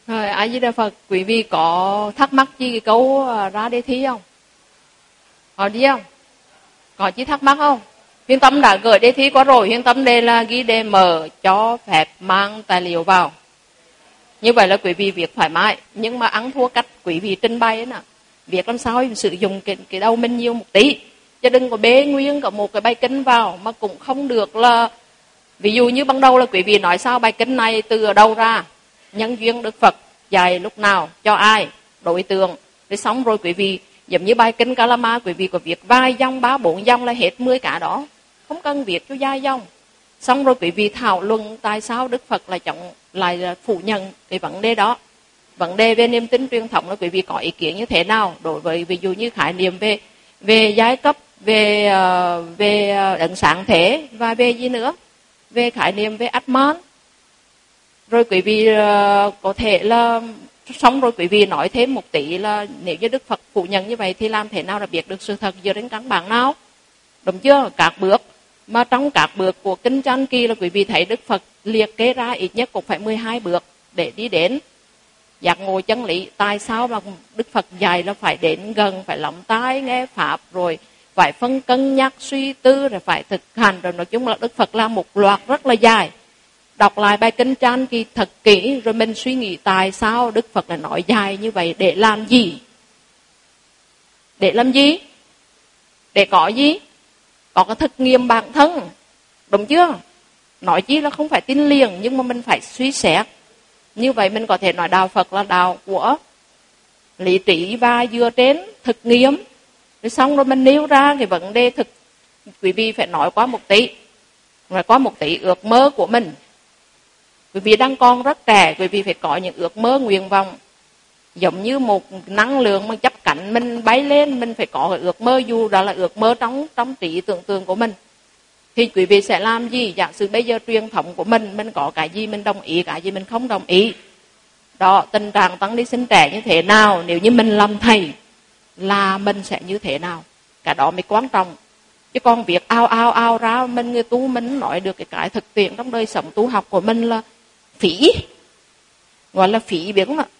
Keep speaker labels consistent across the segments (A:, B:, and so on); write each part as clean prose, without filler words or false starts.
A: Rồi, A Di Đà Phật, quý vị có thắc mắc gì cái câu ra đề thi không? Có gì không? Có chi thắc mắc không? Hiến Tâm đã gửi đề thi qua rồi, Hiến Tâm đây là ghi đề mở cho phép mang tài liệu vào. Như vậy là quý vị viết thoải mái, nhưng mà ăn thua cách quý vị trình bày ấy nè. Viết làm sao sử dụng cái đầu mình nhiều một tí, chứ đừng có bê nguyên cả một cái bài kinh vào mà cũng không được là. Ví dụ như ban đầu là quý vị nói sao bài kinh này từ ở đâu ra, nhân duyên Đức Phật dạy lúc nào, cho ai, đối tượng. Rồi xong rồi quý vị giống như bài kinh Kalama, quý vị có viết vài dòng, 3-4 dòng là hết 10 cả đó, không cần viết cho dài dòng. Xong rồi quý vị thảo luận tại sao Đức Phật lại phủ nhận cái vấn đề đó. Vấn đề về niềm tin truyền thống là quý vị có ý kiến như thế nào đối với ví dụ như khái niệm về giai cấp, về đấng sáng thế và về gì nữa, về khái niệm về Atman. Rồi quý vị có thể là xong rồi quý vị nói thêm một tí là nếu như Đức Phật phủ nhận như vậy thì làm thế nào là biết được sự thật dựa trên căn bản nào, đúng chưa? Các bước mà trong các bước của kinh Chan Kỳ là quý vị thấy Đức Phật liệt kê ra ít nhất cũng phải 12 bước để đi đến giác ngộ chân lý. Tại sao mà Đức Phật dạy là phải đến gần, phải lắng tai nghe pháp, rồi phải phân cân nhắc suy tư, rồi phải thực hành, rồi nói chung là Đức Phật làm một loạt rất là dài. Đọc lại bài kinh Chan Kỳ thật kỹ rồi mình suy nghĩ tại sao Đức Phật lại nói dài như vậy, để làm gì? Để làm gì? Để có gì? Có cái thực nghiệm bản thân, đúng chưa? Nói chi là không phải tin liền, nhưng mà mình phải suy xét. Như vậy mình có thể nói đạo Phật là đạo của lý trí và dựa trên thực nghiệm. Rồi xong rồi mình nêu ra cái vấn đề thực. Quý vị phải nói qua một tí, nói qua một tí ước mơ của mình. Quý vị đang còn rất trẻ, quý vị phải có những ước mơ nguyện vọng. Giống như một năng lượng mà chấp cánh mình bay lên, mình phải có cái ước mơ, dù đó là ước mơ trong trí tưởng tượng của mình. Thì quý vị sẽ làm gì? Giả sử bây giờ truyền thống của mình có cái gì mình đồng ý, cái gì mình không đồng ý. Đó, tình trạng tăng ni sinh trẻ như thế nào, nếu như mình làm thầy là mình sẽ như thế nào. Cái đó mới quan trọng. Chứ còn việc ao ra mình người tu, mình nói được cái thực tiễn trong đời sống tu học của mình là phí. Gọi là phí, biết không ạ?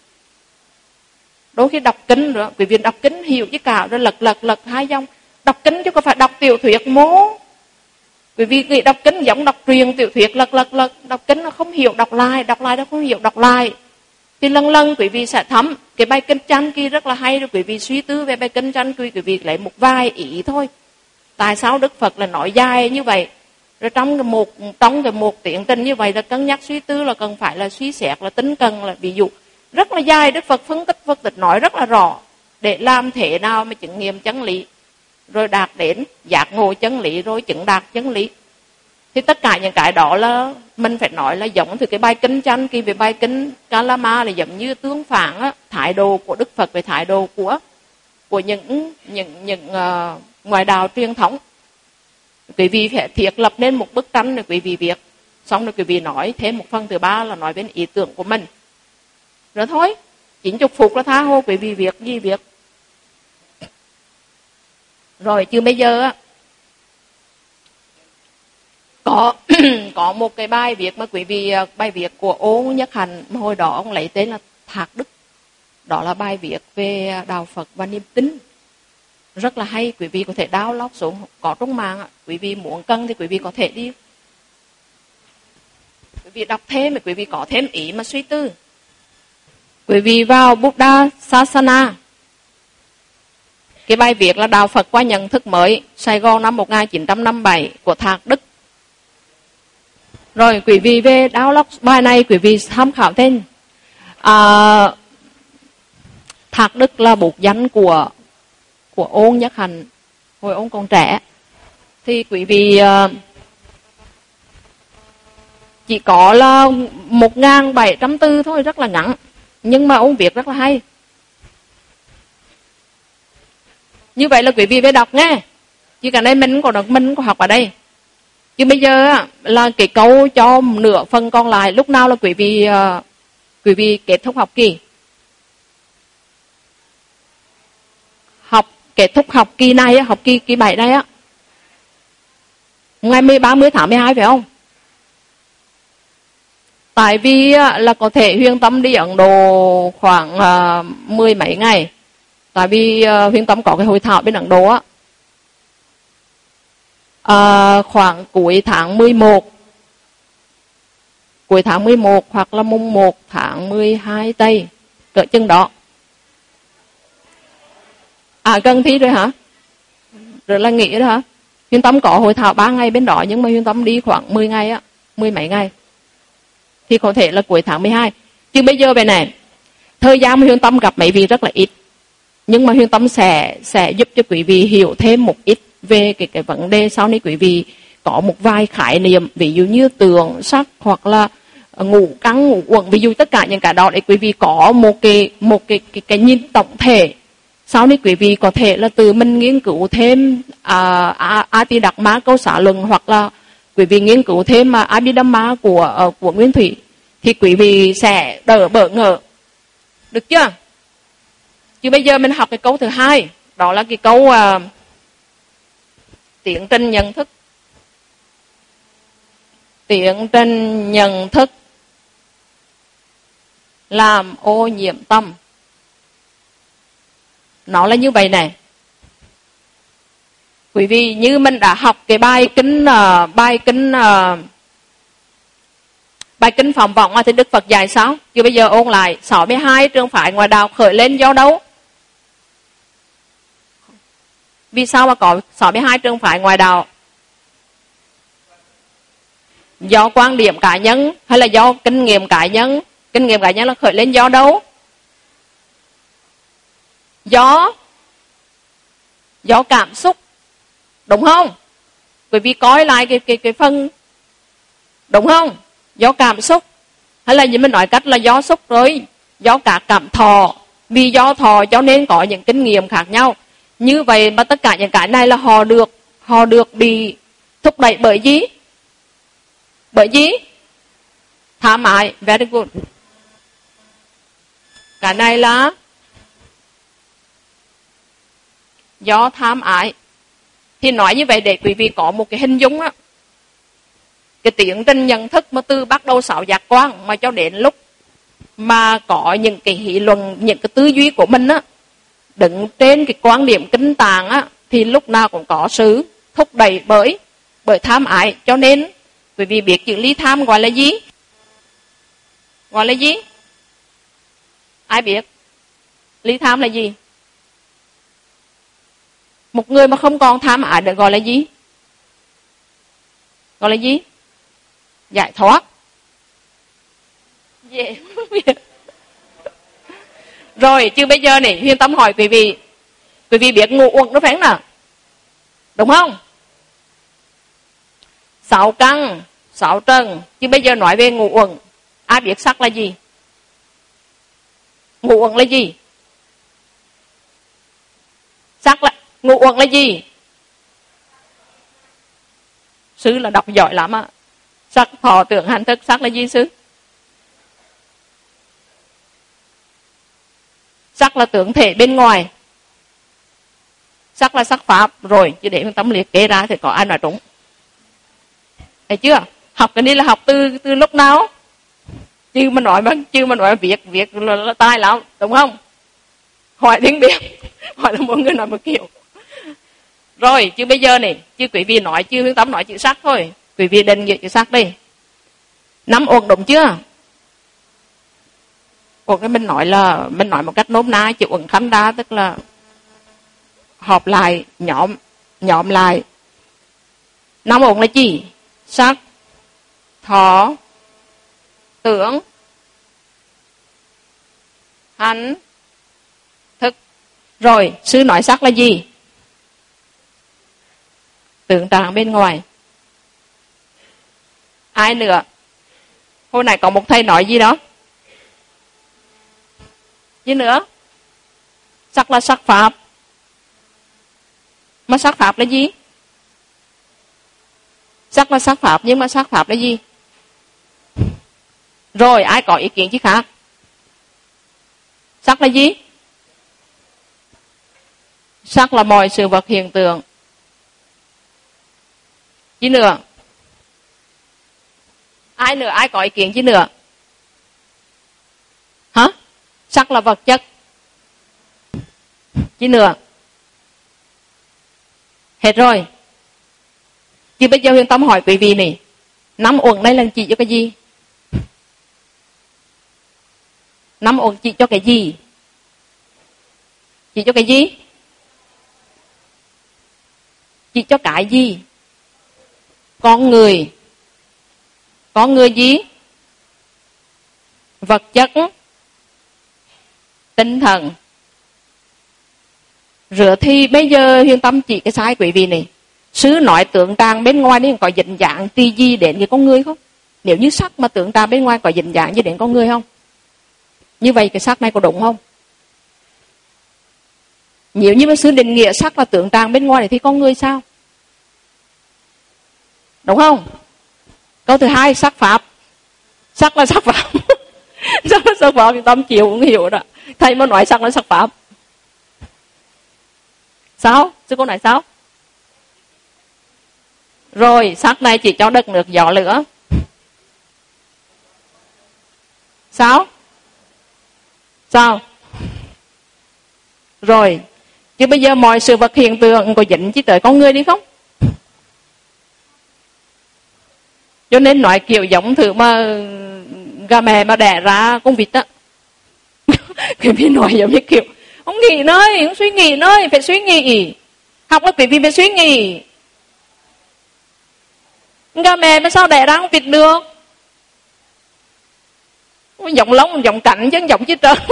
A: Đôi khi đọc kinh rồi, quý vị đọc kinh hiểu chứ cả, rồi lật 2 dòng. Đọc kinh chứ có phải đọc tiểu thuyết mố. Quý vị nghĩ đọc kinh giống đọc truyền tiểu thuyết lật. Đọc kinh nó không hiểu, đọc lại nó không hiểu, đọc lại. Thì lần quý vị sẽ thấm. Cái bài kinh Chan Kỳ rất là hay, rồi quý vị suy tư về bài kinh Chan Kỳ, quý vị lấy một vài ý thôi. Tại sao Đức Phật là nói dài như vậy? Rồi trong cái một tiến trình như vậy là cân nhắc suy tư, là cần phải là suy xét, là tính cần, là ví dụ rất là dài. Đức Phật phân tích nói rất là rõ để làm thế nào mà chứng nghiệm chân lý, rồi đạt đến giác ngộ chân lý, rồi chứng đạt chân lý. Thì tất cả những cái đó là mình phải nói là giống từ cái bài kinh Chan Kỳ về bài kinh Kalama, là giống như tương phản á, thái độ của Đức Phật về thái độ của những ngoại đạo truyền thống. Quý vị phải thiết lập nên một bức tranh để quý vị viết, xong rồi quý vị nói thêm một phần thứ ba là nói về ý tưởng của mình. Rồi thôi, 90 phút là tha hồ quý vị viết gì viết. Rồi chứ bây giờ á, có một cái bài viết mà quý vị, bài viết của Ô Nhất Hạnh, hồi đó ông lấy tên là Thạc Đức. Đó là bài viết về đạo Phật và niềm tin. Rất là hay, quý vị có thể download xuống, có trong mạng. Quý vị muốn cần thì quý vị có thể đi. Quý vị đọc thêm, quý vị có thêm ý mà suy tư. Quý vị vào Buddha Sasana. Cái bài viết là Đạo Phật qua nhận thức mới, Sài Gòn năm 1957 của Thạc Đức. Rồi quý vị về download bài này, quý vị tham khảo thêm. Thạc Đức là bút danh của Ôn Nhất Hạnh hồi ông còn trẻ. Thì quý vị chỉ có là 1.700 từ thôi, rất là ngắn, nhưng mà ông viết rất là hay. Như vậy là quý vị phải đọc nghe, chứ cả đây mình có học ở đây. Chứ bây giờ là cái câu cho nửa phần còn lại, lúc nào là quý vị kết thúc học kỳ. Kết thúc học kỳ này, học kỳ 7 này á, ngày 30 tháng 12 phải không? Tại vì là có thể Huyền Tâm đi Ấn Độ khoảng 10 mấy ngày. Tại vì Huyền Tâm có cái hội thảo bên Ấn Độ á. Khoảng cuối tháng 11. Cuối tháng 11 hoặc là mùng 1 tháng 12 Tây. Cỡ chừng đó. Gần thi rồi hả? Rồi là nghỉ rồi hả? Huyền Tâm có hội thảo 3 ngày bên đó, nhưng mà Huyền Tâm đi khoảng 10 ngày á, 10 mấy ngày. Thì có thể là cuối tháng 12. Chứ bây giờ về này, thời gian mà Huyền Tâm gặp mấy vị rất là ít. Nhưng mà Huyền Tâm sẽ giúp cho quý vị hiểu thêm một ít về cái vấn đề sau này quý vị có một vài khái niệm, ví dụ như tượng sắc hoặc là ngũ căn ngũ uẩn, ví dụ tất cả những cái đó để quý vị có một cái nhìn tổng thể. Sau này quý vị có thể là tự mình nghiên cứu thêm Abhidhamma câu xá luận, hoặc là quý vị nghiên cứu thêm Abhidhamma của Nguyên Thủy, thì quý vị sẽ đỡ bỡ ngỡ. Được chưa? Chứ bây giờ mình học cái câu thứ hai, đó là cái câu tiến trình nhận thức. Tiến trình nhận thức làm ô nhiễm tâm. Nó là như vậy này. Quý vị như mình đã học cái bài kinh Phạm Vọng thì Đức Phật dạy sao? Chứ bây giờ ôn lại 62 trường phái ngoại đạo khởi lên do đâu? Vì sao mà có 62 trường phái ngoại đạo? Do quan điểm cá nhân hay là do kinh nghiệm cá nhân? Kinh nghiệm cá nhân là khởi lên do đâu? Do cảm xúc. Đúng không? Quý vị coi lại cái phần. Đúng không? Do cảm xúc. Hay là như mình nói cách là do xúc rồi, do cả cảm thọ. Vì do thọ cho nên có những kinh nghiệm khác nhau. Như vậy mà tất cả những cái này là họ được bị thúc đẩy bởi gì? Bởi gì? Tham ái. Very good. Cái này là do tham ái. Thì nói như vậy để quý vị có một cái hình dung á. Cái tiến trình nhận thức mà từ bắt đầu 6 giác quan mà cho đến lúc mà có những cái nghị luận, những cái tư duy của mình á, đứng trên cái quan điểm kinh tạng á, thì lúc nào cũng có sự thúc đẩy bởi tham ái. Cho nên quý vị biết chữ ly tham gọi là gì? Gọi là gì? Ai biết? Ly tham là gì? Một người mà không còn tham ái được gọi là gì? Gọi là gì? Giải thoát. Yeah. Rồi, chứ bây giờ này Huyền Tâm hỏi quý vị biết ngũ uẩn nó phải không nào? Đúng không? 6 căn, 6 trần. Chứ bây giờ nói về ngũ uẩn, ai biết sắc là gì? Ngũ uẩn là gì? Sắc là ngũ uẩn là gì? Sư là đọc giỏi lắm á. Sắc thọ tưởng hành thức, sắc là gì sư? Sắc là tưởng thể bên ngoài. Sắc là sắc pháp. Rồi, chứ để mình tâm liệt kê ra thì có ai nói đúng. Thấy chưa? Học cái này là học từ lúc nào? Chứ mà nói việc là tai lắm, đúng không? Hỏi tiếng biết. Hỏi là mỗi người nói một kiểu. Rồi, chứ bây giờ này, chứ quý vị nói, chứ Hương Tâm nói chữ sắc thôi. Quý vị định nghĩa chữ sắc đi. 5 uẩn đúng chưa? Còn cái mình nói một cách nôm na, chữ uẩn khánh đa tức là họp lại, nhóm lại. 5 uẩn là gì? Sắc, thọ, tưởng, hành, thức. Rồi, sư nói sắc là gì? Tưởng trạng bên ngoài. Ai nữa? Hôm nay có một thầy nói gì đó? Gì nữa? Sắc là sắc pháp. Mà sắc pháp là gì? Sắc là sắc pháp, nhưng mà sắc pháp là gì? Rồi, ai có ý kiến chứ khác? Sắc là gì? Sắc là mọi sự vật hiện tượng. Chứ nữa? Ai nữa? Ai có ý kiến chứ nữa? sắc là vật chất. Chi nữa? Hết rồi. Chứ bây giờ Huyền Tâm hỏi quý vị này, 5 uẩn này là chỉ cho cái gì? 5 uẩn chỉ cho cái gì? Chỉ cho cái gì? Chỉ cho cái gì? Con người. Con người gì? Vật chất, tinh thần. Rửa thì bây giờ Huyền Tâm chỉ cái sai quý vị này. Sư nói tượng tràng bên ngoài nên có dính dạng tì gì đến cái con người không? Nếu như sắc mà tượng tràng bên ngoài có dính dạng gì đến con người không? Như vậy cái sắc này có đúng không? Nếu như mà sư định nghĩa sắc là tượng tràng bên ngoài thì con người sao? Đúng không? Câu thứ hai, sắc pháp. Sắc là sắc pháp. Sắc là sắc pháp thì Tâm chịu cũng hiểu đó. Thầy mà nói sắc là sắc pháp. Sao? Sư cô nói sao? Rồi, sắc này chỉ cho đất nước gió lửa. Sao? Sao? Rồi, chứ bây giờ mọi sự vật hiện tượng có dính chỉ tới con người đi không? Cho nên nói kiểu giống thử mà gà mẹ mà đẻ ra con vịt á. Quý vị nói giống như kiểu không nghĩ nơi, không suy nghĩ nơi, phải suy nghĩ. Học là quý vị phải suy nghĩ. Gà mẹ mà sao đẻ ra con vịt được? Giọng lông, giọng cảnh chứ giọng chứ trơn.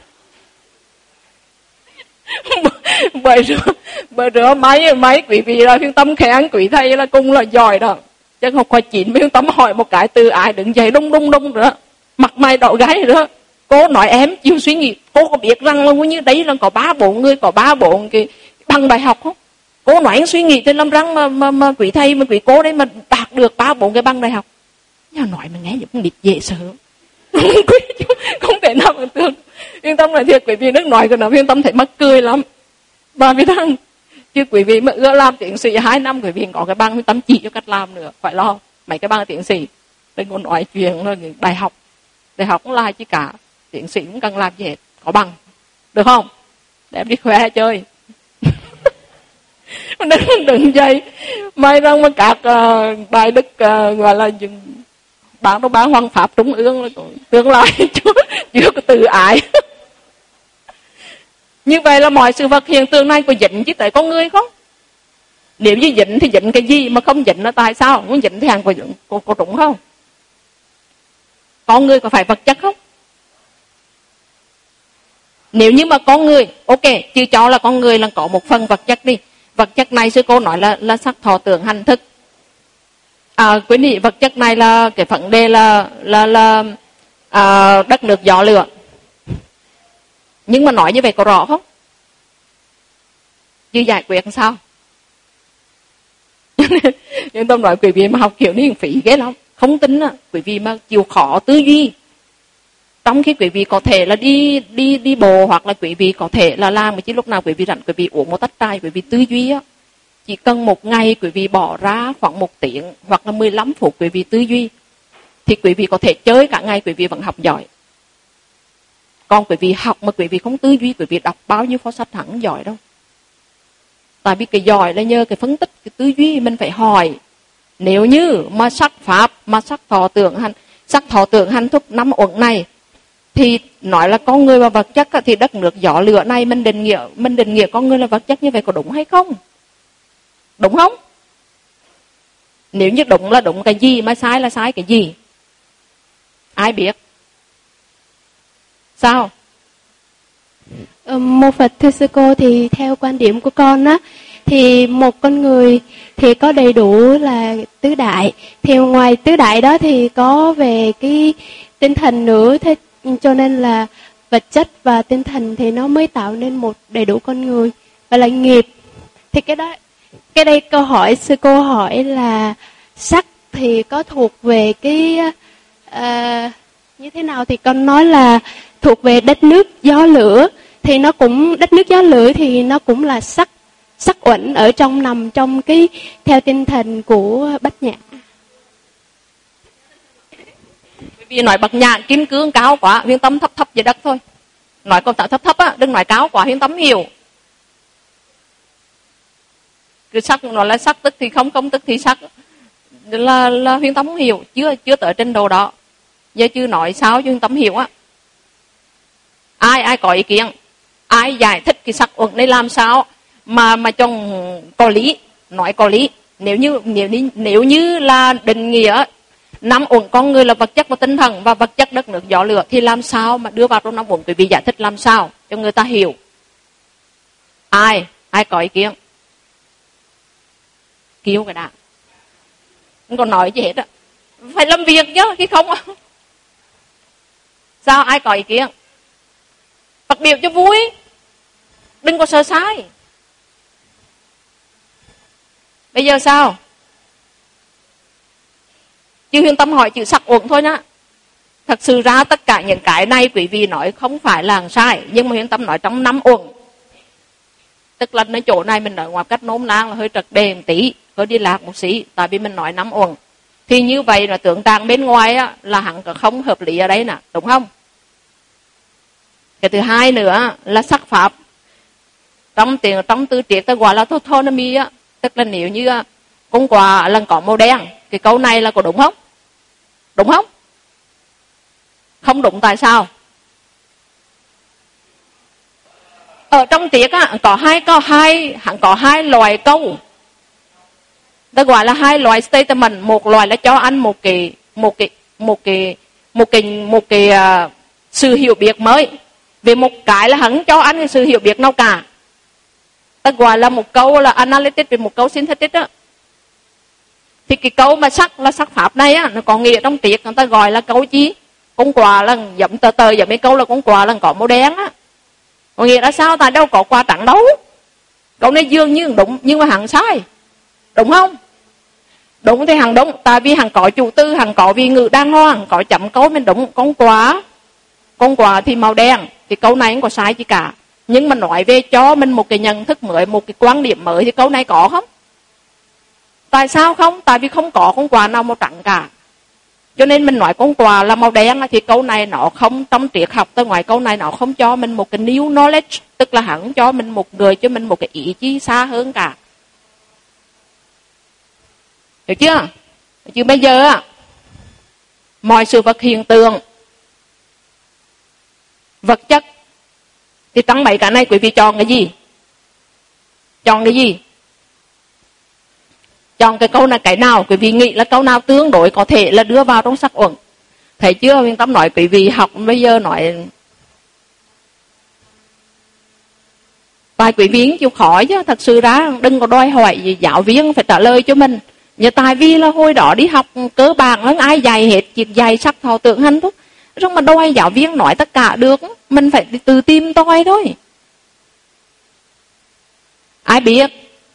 A: Bởi rửa máy quý vị là Huyền Tâm khen quý thầy là cung là giỏi đó. Chứ học khoa 9 Huyền Tâm hỏi một cái từ ai đứng dậy đung nữa. Mặt mày đỏ gáy nữa. Cô nói em chịu suy nghĩ. Cô có biết rằng là như đấy là có 3-4 người, có 3-4 cái bằng đại học không? Cô nói em suy nghĩ thì làm răng mà quý thầy mà quý cô đấy mà đạt được 3-4 cái bằng đại học. Nhà nói mà nghe cũng điệp dễ sợ. Không thể nào tưởng tượng. Huyền Tâm nói thiệt quý vị nước nói cái nào Huyền Tâm thấy mắc cười lắm. Và vì thằng chứ quý vị mà ưa làm tiến sĩ 2 năm quý vị có cái bằng Huyền Tâm chỉ cho cách làm nữa, phải lo. Mấy cái bằng tiến sĩ đừng có nói chuyện là đại học cũng là chứ cả, tiến sĩ cũng cần làm gì hết, có bằng được không? Để em đi khoe chơi. Đừng dây may rằng mà các đại đức gọi là bán hoằng pháp trung ương tương lai chưa có tự ái. Như vậy là mọi sự vật hiện tượng này có dính chứ tới con người không? Nếu như dính thì dính cái gì, mà không dính là tại sao? Muốn dính thì hàng có đúng không? Con người có phải vật chất không? Nếu như mà con người, ok, chứ cho là con người là có một phần vật chất đi. Vật chất này sư cô nói là sắc thọ tưởng hành thức. Quý vị, vật chất này là cái vấn đề là đất nước gió lửa. Nhưng mà nói như vậy có rõ không? Chứ giải quyết làm sao? Nhưng tôi nói quý vị mà học kiểu này phí ghê lắm. Không tin á, quý vị mà chịu khó tư duy. Trong khi quý vị có thể là đi bộ, hoặc là quý vị có thể là làm, mà chứ lúc nào quý vị rảnh quý vị uống một tách trà, quý vị tư duy á. Chỉ cần một ngày quý vị bỏ ra khoảng 1 tiếng hoặc là 15 phút quý vị tư duy, thì quý vị có thể chơi cả ngày, quý vị vẫn học giỏi. Còn quý vị học mà quý vị không tư duy, quý vị đọc bao nhiêu phó sách hẳn giỏi đâu. Tại vì cái giỏi là nhờ cái phân tích, cái tư duy mình phải hỏi. Nếu như mà sắc pháp, mà sắc thọ tưởng hành thức 5 uẩn này, thì nói là con người và vật chất thì đất nước gió lửa này mình định nghĩa con người là vật chất, như vậy có đúng hay không? Đúng không? Nếu như đúng là đúng cái gì, mà sai là sai cái gì? Ai biết? Sao?
B: Một Phật thưa sư cô, thì theo quan điểm của con á, thì một con người thì có đầy đủ là tứ đại. Thì ngoài tứ đại đó thì có về cái tinh thần nữa, thế cho nên là vật chất và tinh thần thì nó mới tạo nên một đầy đủ con người, và là nghiệp. Thì cái đây câu hỏi sư cô hỏi là sắc thì có thuộc về cái như thế nào, thì con nói là thuộc về đất nước gió lửa. Thì nó cũng đất nước gió lửa thì nó cũng là sắc uẩn ở trong, nằm trong cái theo tinh thần của Bát Nhã.
A: Vì nói Bát Nhã kim cương cao quá, Huyền Tâm thấp dưới đất thôi. Nói câu thấp thấp á, đừng nói cao quá Huyên Tâm hiểu. Cái sắc nó là sắc tức thì không, không tức thì sắc, là Huyên Tâm không hiểu, chưa tới trình độ đó. Giờ chưa nói sao cho Huyên Tâm hiểu á. Ai có ý kiến, ai giải thích cái sắc uẩn này làm sao mà trong có lý, nói có lý. Nếu như là định nghĩa năm uẩn con người là vật chất và tinh thần và vật chất đất nước gió lửa, thì làm sao mà đưa vào trong năm uẩn? Quý vị giải thích làm sao cho người ta hiểu. Ai có ý kiến? Kêu cái đã, không còn nói gì hết á, phải làm việc chứ khi không á. Sao, ai có ý kiến? Phát biểu cho vui, đừng có sợ sai. Bây giờ sao? Chứ Huyên Tâm hỏi chữ sắc uẩn thôi nhá. Thật sự ra tất cả những cái này quý vị nói không phải là sai, nhưng mà Huyên Tâm nói trong năm uẩn. Tức làในchỗ này mình nói ngoài cách nôm na là hơi trật đề một tí, hơi đi lạc một xí, tại vì mình nói năm uẩn. Thì như vậy là tưởng tượng bên ngoài á, là hẳn không hợp lý ở đây nè, đúng không? Cái thứ hai nữa là sắc pháp. Trong tư triết ta gọi là tautonymy á, tức là nếu như con quà lần có màu đen, cái câu này là có đúng không? Đúng không? Không đúng tại sao? Ở trong triết á, có hai loại câu. Ta gọi là hai loại statement, một loại là cho anh một cái sự hiểu biết mới, về một cái là hắn cho anh cái sự hiểu biết nào cả. Ta gọi là một câu là analytic, về một câu synthetic á. Thì cái câu mà sắc là sắc pháp này á, nó có nghĩa trong triết người ta gọi là câu chi? Con quà là dậm tờ dậm mấy câu là con quà là có màu đen á. Có nghĩa là sao? Ta đâu có quà trắng đâu. Câu này dường như đúng nhưng mà hẳn sai, đúng không? Đúng thì hẳn đúng, tại vì hẳn có chủ tư, hẳn có vị ngữ đàng hoàng, có chấm câu mình đúng. Con quà thì màu đen, thì câu này không có sai gì cả. Nhưng mà nói về cho mình một cái nhận thức mới, một cái quan điểm mới, thì câu này có không? Tại sao không? Tại vì không có con quà nào màu trắng cả. Cho nên mình nói con quà là màu đen thì câu này nó không, trong triết học tới ngoài câu này nó không cho mình một cái new knowledge, tức là hẳn cho mình một cái ý chí xa hơn cả. Hiểu chưa? Chứ bây giờ á, mọi sự vật hiện tượng, vật chất, thì trong mấy cái này quý vị chọn cái gì? Chọn cái gì? Chọn cái câu này cái nào? Quý vị nghĩ là câu nào tương đối có thể là đưa vào trong sắc uẩn? Thấy chưa? Huyên Tâm nói quý vị học bây giờ nói vài quý viên chịu khỏi chứ. Thật sự ra đừng có đòi hỏi gì giáo viên phải trả lời cho mình. Nhưng tại vì là hồi đó đi học cơ bản lắm, ai dạy hết, chỉ dạy sắc thọ tưởng hành thôi. Rồi mà đòi giáo viên nói tất cả được, mình phải tự tìm tòi thôi. Ai biết?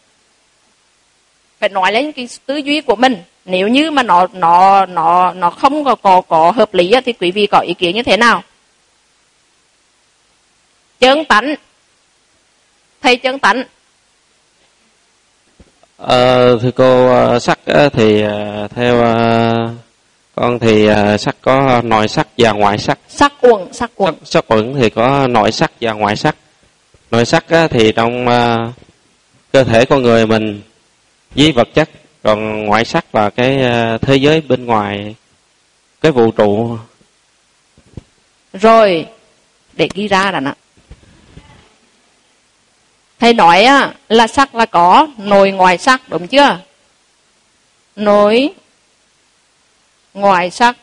A: Phải nói lên cái tư duy của mình. Nếu như mà nó không có hợp lý thì quý vị có ý kiến như thế nào? Chơn tánh. Thầy Chơn tánh.
C: Thưa cô, sắc thì theo con thì sắc có nội sắc và ngoại sắc.
A: Sắc uẩn
C: thì có nội sắc và ngoại sắc. Nội sắc thì trong cơ thể con người mình với vật chất, còn ngoại sắc là cái thế giới bên ngoài, cái vũ trụ.
A: Rồi, để ghi ra là nè. Thầy nói á, là sắc là có nội ngoại sắc, đúng chưa? Nội ngoại sắc.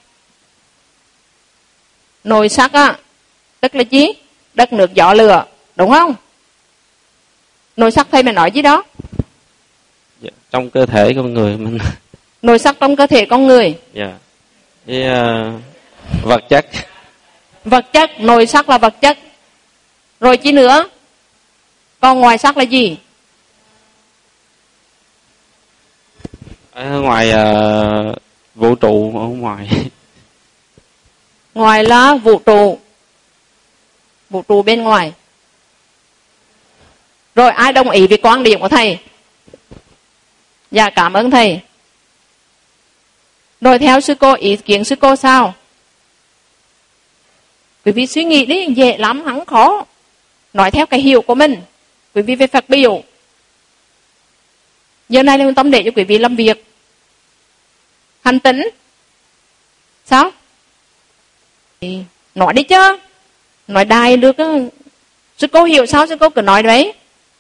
A: Nội sắc á, tức là gì? Đất nước gió lửa, đúng không? Nội sắc thầy mới nói gì đó?
C: Dạ, trong cơ thể con người mình.
A: Nội sắc trong cơ thể con người.
C: Dạ. Với vật chất.
A: Vật chất, nội sắc là vật chất. Rồi chi nữa? Còn ngoài sắc là gì?
C: Ở ngoài vũ trụ ở ngoài.
A: Ngoài là vũ trụ. Vũ trụ bên ngoài. Rồi ai đồng ý với quan điểm của thầy? Dạ cảm ơn thầy. Rồi theo sư cô, ý kiến sư cô sao? Quý vị suy nghĩ đi, dễ lắm, không khó. Nói theo cái hiểu của mình. Quý vị phải phát biểu. Giờ này là Hương Tâm để cho quý vị làm việc. Hành tính. Sao? Nói đi chứ. Nói đài được. Sư cô hiểu sao, sư cô cứ nói đấy.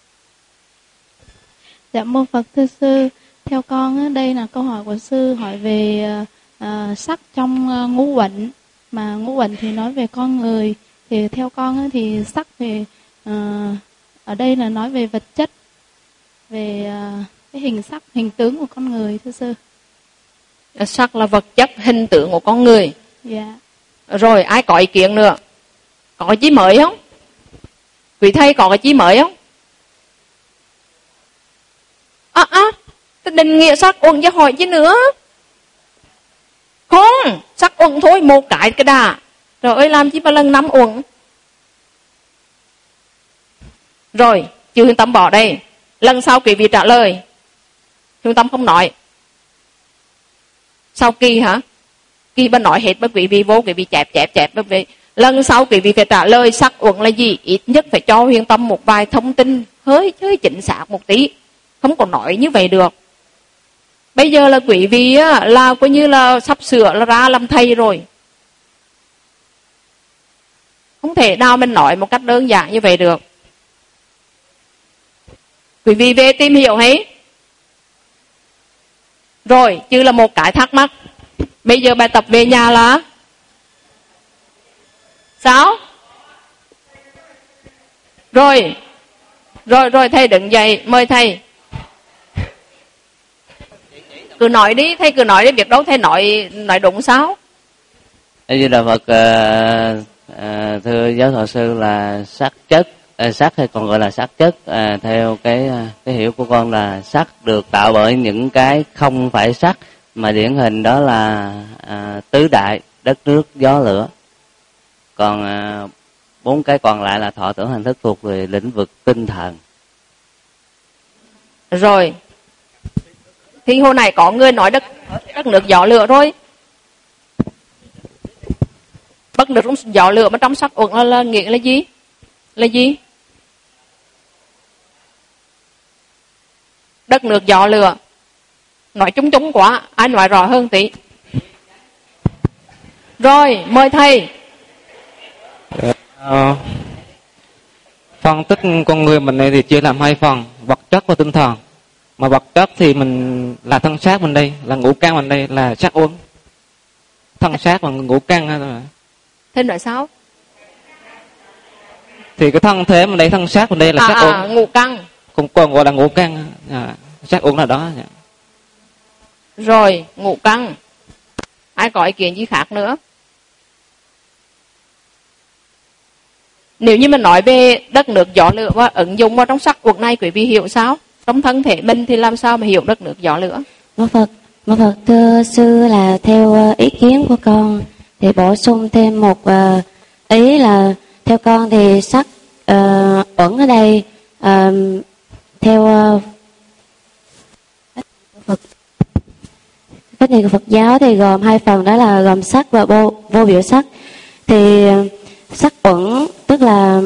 D: Dạ mô Phật thưa sư. Theo con đây là câu hỏi của sư hỏi về sắc trong ngũ uẩn. Mà ngũ uẩn thì nói về con người. Thì theo con thì sắc thì ở đây là nói về vật chất, về cái hình sắc, hình tướng của con người thưa sư.
A: Sắc là vật chất, hình tượng của con người.
D: Dạ.
A: Rồi ai có ý kiến nữa? Có cái chí mới không? Quý thầy có cái chí mới không? Định nghĩa sắc uẩn cho hỏi chứ nữa. Không, sắc uẩn thôi, một cái đã. Rồi ơi làm chi mà lần 5 uẩn. Rồi, chư Hương Tâm bỏ đây. Lần sau quý vị trả lời. Hương Tâm không nói. Sau kỳ hả? Kỳ bà nói hết, bà quý vị vô, quý vị chẹp. Lần sau quý vị phải trả lời sắc uẩn là gì. Ít nhất phải cho Hương Tâm một vài thông tin hơi chính xác một tí. Không có nói như vậy được. Bây giờ là quý vị là coi như là sắp sửa là ra làm thầy rồi. Không thể nào mình nói một cách đơn giản như vậy được. Quý vị về tìm hiểu hết. Rồi, chứ là một cái thắc mắc. Bây giờ bài tập về nhà là sao? Rồi thầy đứng dậy, mời thầy. Cứ nói đi, thầy cứ nói đi, việc đâu thầy nói đúng sao?
E: Như là Phật thưa giáo thọ sư là sắc chất, sắc hay còn gọi là sắc chất, theo cái hiểu của con là sắc được tạo bởi những cái không phải sắc, mà điển hình đó là tứ đại, đất nước gió lửa. Còn 4 cái còn lại là thọ tưởng hành thức thuộc về lĩnh vực tinh thần.
A: Rồi thì hồi này có người nói đất nước gió lửa rồi. Bất nước gió lửa mà trong sắc uẩn là nghĩa là gì? Là gì? Đất nước gió lửa. Nói chung quá, ai nói rõ hơn tí. Rồi, mời thầy.
C: Phân tích con người mình này thì chia làm 2 phần, vật chất và tinh thần. Mà vật chất thì mình là thân xác mình đây, là ngũ căn mình đây là sắc uẩn. Thân xác và ngũ căn.
A: Thế nói sao?
C: Thì cái thân thể mình đây, thân xác mình đây là sắc uẩn.
A: Ngũ căn.
C: Còn gọi là ngũ căn, sắc uẩn là đó.
A: Rồi, ngũ căn. Ai có ý kiến gì khác nữa? Nếu như mình nói về đất nước gió lửa và ứng dụng vào trong sắc uẩn này, quý vị hiểu sao? Trong thân thể mình thì làm sao mà hiểu đất nước gió lửa?
F: Mô Phật thưa sư là theo ý kiến của con thì bổ sung thêm một ý là theo con thì sắc uẩn ở đây theo cách nhìn của Phật giáo thì gồm 2 phần, đó là gồm sắc và vô biểu sắc. Thì sắc uẩn tức là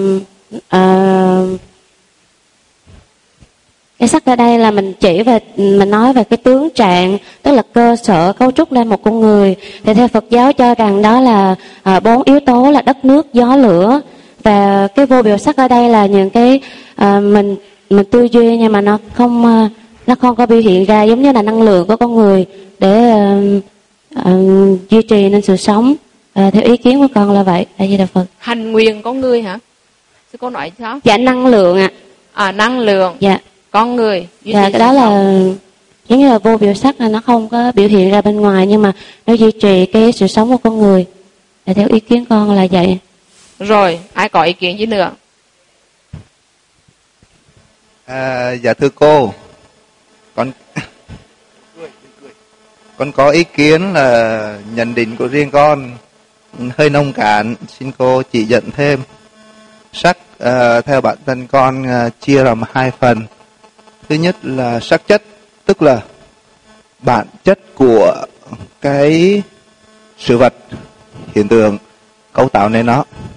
F: cái sắc ở đây là mình chỉ về, mình nói về cái tướng trạng, tức là cơ sở cấu trúc lên một con người. Thì theo Phật giáo cho rằng đó là 4 yếu tố là đất nước gió lửa, và cái vô biểu sắc ở đây là những cái mình tư duy nhưng mà nó không có biểu hiện ra, giống như là năng lượng của con người để duy trì nên sự sống. Theo ý kiến của con là vậy. A Di Đà Phật.
A: Hành nguyện con người hả? Sư cô nói sao?
F: Dạ năng lượng ạ.
A: Năng lượng.
F: Dạ.
A: Con người.
F: Dạ cái đó là giống như là vô biểu sắc, là nó không có biểu hiện ra bên ngoài nhưng mà nó duy trì cái sự sống của con người. Theo ý kiến con là vậy.
A: Rồi, ai có ý kiến gì nữa?
G: Dạ thưa cô, con có ý kiến là nhận định của riêng con hơi nông cạn, xin cô chỉ dẫn thêm. Sắc theo bản thân con chia làm 2 phần. Thứ nhất là sắc chất, tức là bản chất của cái sự vật, hiện tượng, cấu tạo nên nó.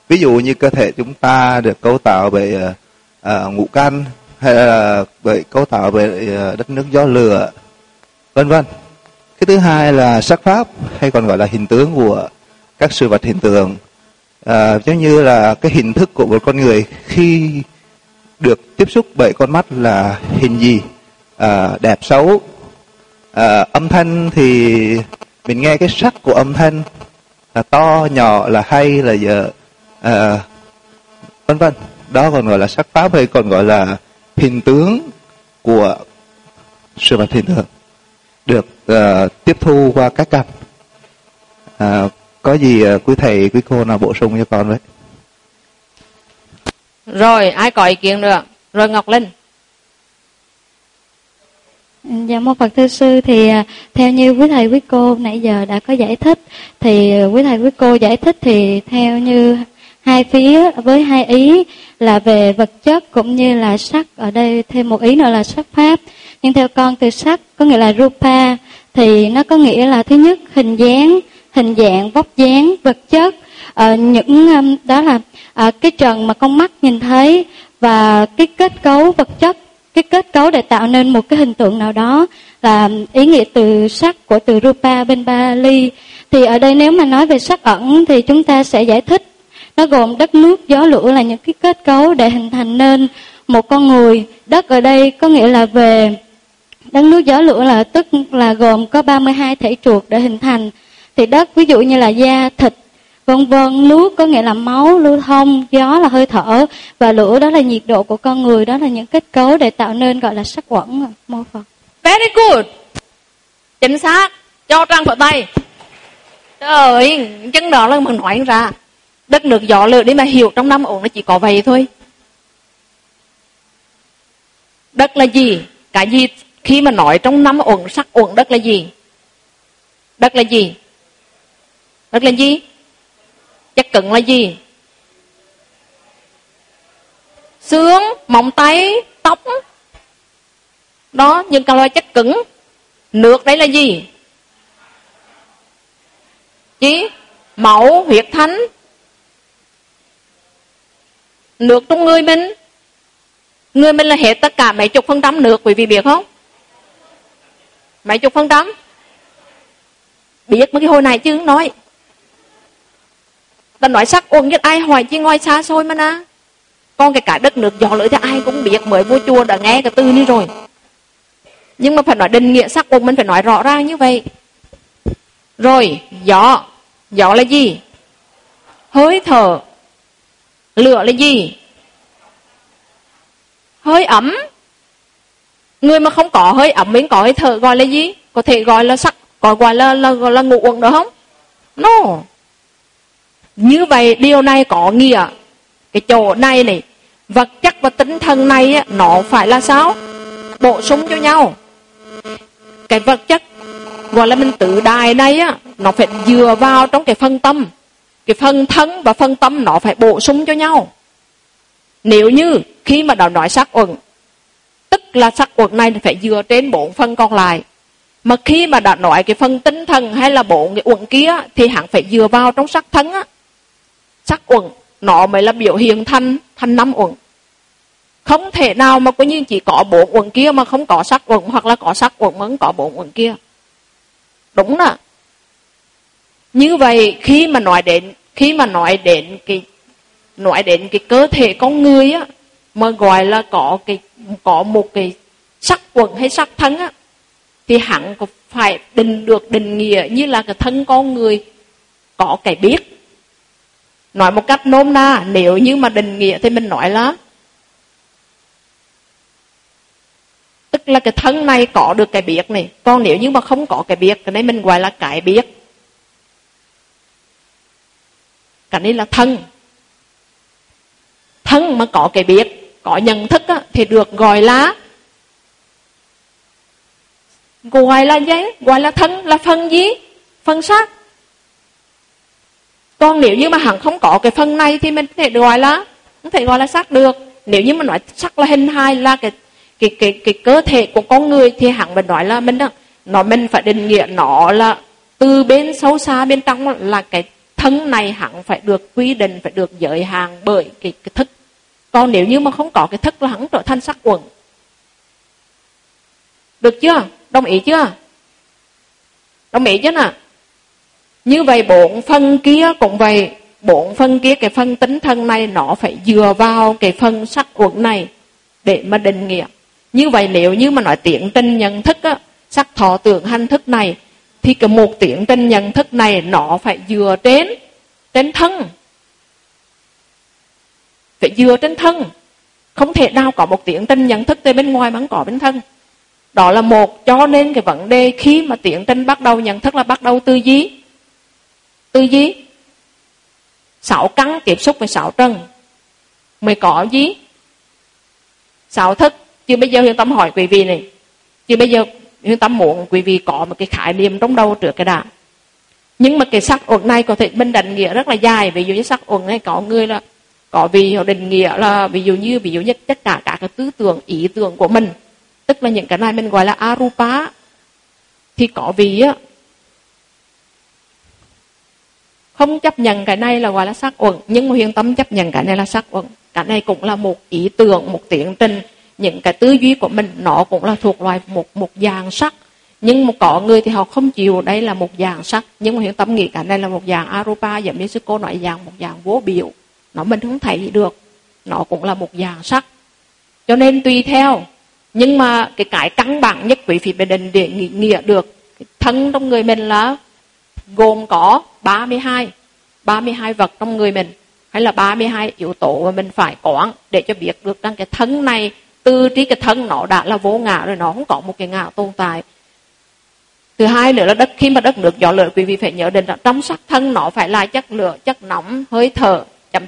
G: Ví dụ như cơ thể chúng ta được cấu tạo bởi ngũ căn, hay là bởi cấu tạo bởi đất nước gió lửa, vân vân. Cái thứ hai là sắc pháp, hay còn gọi là hình tướng của các sự vật hiện tượng. Giống như là cái hình thức của một con người khi được tiếp xúc bởi con mắt là hình gì, đẹp xấu. Âm thanh thì mình nghe cái sắc của âm thanh là to, nhỏ, là hay, là dở, vân vân. Đó còn gọi là sắc pháp, hay còn gọi là hình tướng của sự vật hiện tượng, được tiếp thu qua các căn. Có gì quý thầy, quý cô nào bổ sung cho con với?
A: Rồi, ai có ý kiến nữa? Rồi Ngọc Linh.
H: Dạ mô Phật thưa sư, thì theo như quý thầy quý cô nãy giờ đã có giải thích, thì quý thầy quý cô giải thích thì theo như hai phía với hai ý là về vật chất cũng như là sắc, ở đây thêm một ý nữa là sắc pháp. Nhưng theo con từ sắc có nghĩa là rupa, thì nó có nghĩa là thứ nhất hình dáng, hình dạng, vóc dáng, vật chất, những đó là cái trần mà con mắt nhìn thấy, và cái kết cấu vật chất, cái kết cấu để tạo nên một cái hình tượng nào đó, là ý nghĩa từ sắc của từ rupa bên Bali. Thì ở đây nếu mà nói về sắc ẩn thì chúng ta sẽ giải thích nó gồm đất, nước, gió, lửa là những cái kết cấu để hình thành nên một con người. Đất ở đây có nghĩa là về đất, nước, gió, lửa là tức là gồm có 32 thể chuột để hình thành. Thì đất ví dụ như là da, thịt, vân vân. Nước có nghĩa là máu lưu thông, gió là hơi thở, và lửa đó là nhiệt độ của con người. Đó là những kết cấu để tạo nên gọi là sắc uẩn. Mô Phật.
A: Very good. Chính xác. Cho trang phở tay. Trời ơi, chân đó là mình nói ra. Đất, nước, gió, lửa đi mà hiểu trong năm uẩn nó chỉ có vậy thôi. Đất là gì? Cái gì khi mà nói trong năm uẩn, sắc uẩn, đất là gì? Đất là gì? Đất là gì? Chất cứng là gì? Xương, móng tay, tóc. Đó, những cái loại chất cứng. Nước đấy là gì? Gì? Máu, huyết thanh. Nước trong người mình. Người mình là hết tất cả mấy chục % nước, quý vị biết không? Mấy chục %. Biết mấy cái hồi này chứ nói. Ta nói sắc uẩn nhất ai hỏi chứ ngoài xa xôi mà na. Còn cái đất, nước, gió, lửa thì ai cũng biết, mới vô chùa đã nghe cái từ này rồi. Nhưng mà phải nói định nghĩa sắc uẩn mình phải nói rõ ràng như vậy. Rồi, gió. Gió là gì? Hơi thở. Lửa là gì? Hơi ấm. Người mà không có hơi ấm, mình có hơi thở gọi là gì? Có thể gọi là sắc, có gọi là ngũ uẩn được không? No. Như vậy điều này có nghĩa cái chỗ này này, vật chất và tinh thần này á, nó phải là sao? Bổ sung cho nhau. Cái vật chất gọi là mình tự đài này á, nó phải dựa vào trong cái phần tâm. Cái phần thân và phần tâm nó phải bổ sung cho nhau. Nếu như khi mà đã nói sắc uẩn, tức là sắc uẩn này phải dựa trên 4 phần còn lại. Mà khi mà đã nói cái phần tinh thần hay là 4 cái uẩn kia thì hẳn phải dựa vào trong sắc thân á. Sắc uẩn nó mới là biểu hiện thành 5 uẩn. Không thể nào mà có như chỉ có 4 uẩn kia mà không có sắc uẩn, hoặc là có sắc uẩn mà không có 4 uẩn kia. Đúng đó. Như vậy khi mà nói đến cái cơ thể con người á, mà gọi là có một cái sắc uẩn hay sắc thân á, thì hẳn có phải được định nghĩa như là cái thân con người có cái biết. Nói một cách nôm na, nếu như mà định nghĩa thì mình nói là tức là cái thân này có được cái biết này. Còn nếu như mà không có cái biết, cái này mình gọi là cái biết. Cái này là thân. Thân mà có cái biết, có nhận thức á, thì được gọi là gì? Gọi là thân, là phần gì? Phần sắc. Còn nếu như mà hẳn không có cái phần này thì mình có thể gọi là sắc được. Nếu như mà nói sắc là hình hài, là cái cơ thể của con người, thì hẳn mình nói là mình phải định nghĩa nó là từ bên sâu xa bên trong là cái thân này hắn phải được quy định, phải được giới hạn bởi cái thức. Còn nếu như mà không có cái thức là hắn trở thành sắc uẩn. Được chưa? Đồng ý chưa? Đồng ý chứ nào? Như vậy 4 phần kia cũng vậy. 4 phần kia, cái phần tính thân này nó phải dựa vào cái phần sắc uẩn này để mà định nghĩa. Như vậy nếu như mà nói tiến trình nhận thức á, sắc thọ tưởng hành thức này, thì cái một tiến trình nhận thức này nó phải dựa trên thân. Phải dựa trên thân. Không thể nào có một tiến trình nhận thức từ bên ngoài mà không có bên thân. Đó là một. Cho nên cái vấn đề khi mà tiến trình bắt đầu nhận thức là bắt đầu từ gì? Từ gì? 6 căn tiếp xúc với 6 trần mới có gì? 6 thức. Chứ bây giờ Huyền Tâm hỏi quý vị này, chứ bây giờ Huyền Tâm muốn quý vị có một cái khái niệm trong đầu trước cái đã. Nhưng mà cái sắc uẩn này có thể mình định nghĩa rất là dài. Ví dụ như sắc uẩn này có người là có vì họ định nghĩa là ví dụ như tất cả các cái tư tưởng, ý tưởng của mình, tức là những cái này mình gọi là arupa. Thì có vì á không chấp nhận cái này là gọi là sắc uẩn, nhưng mà Huyền Tâm chấp nhận cái này là sắc uẩn. Cái này cũng là một ý tưởng, một tiến trình, những cái tư duy của mình nó cũng là thuộc loại một dạng sắc. Nhưng mà có người thì họ không chịu đây là một dạng sắc, nhưng mà Huyền Tâm nghĩ cái này là một dạng arupa, giống như sư cô nói một dạng vô biểu, nó mình không thấy được, nó cũng là một dạng sắc. Cho nên tùy theo, nhưng mà cái căn bản nhất quý vị phải định để nghĩa được cái thân trong người mình là gồm có 32 vật trong người mình, hay là 32 yếu tố mà mình phải quán để cho biết được rằng cái thân này, từ trí cái thân nó đã là vô ngã rồi, nó không có một cái ngã tồn tại. Thứ hai nữa là khi mà đất nước gió lửa, quý vị phải nhớ đến rằng trong sắc thân nó phải là chất lửa, chất nóng, hơi thở,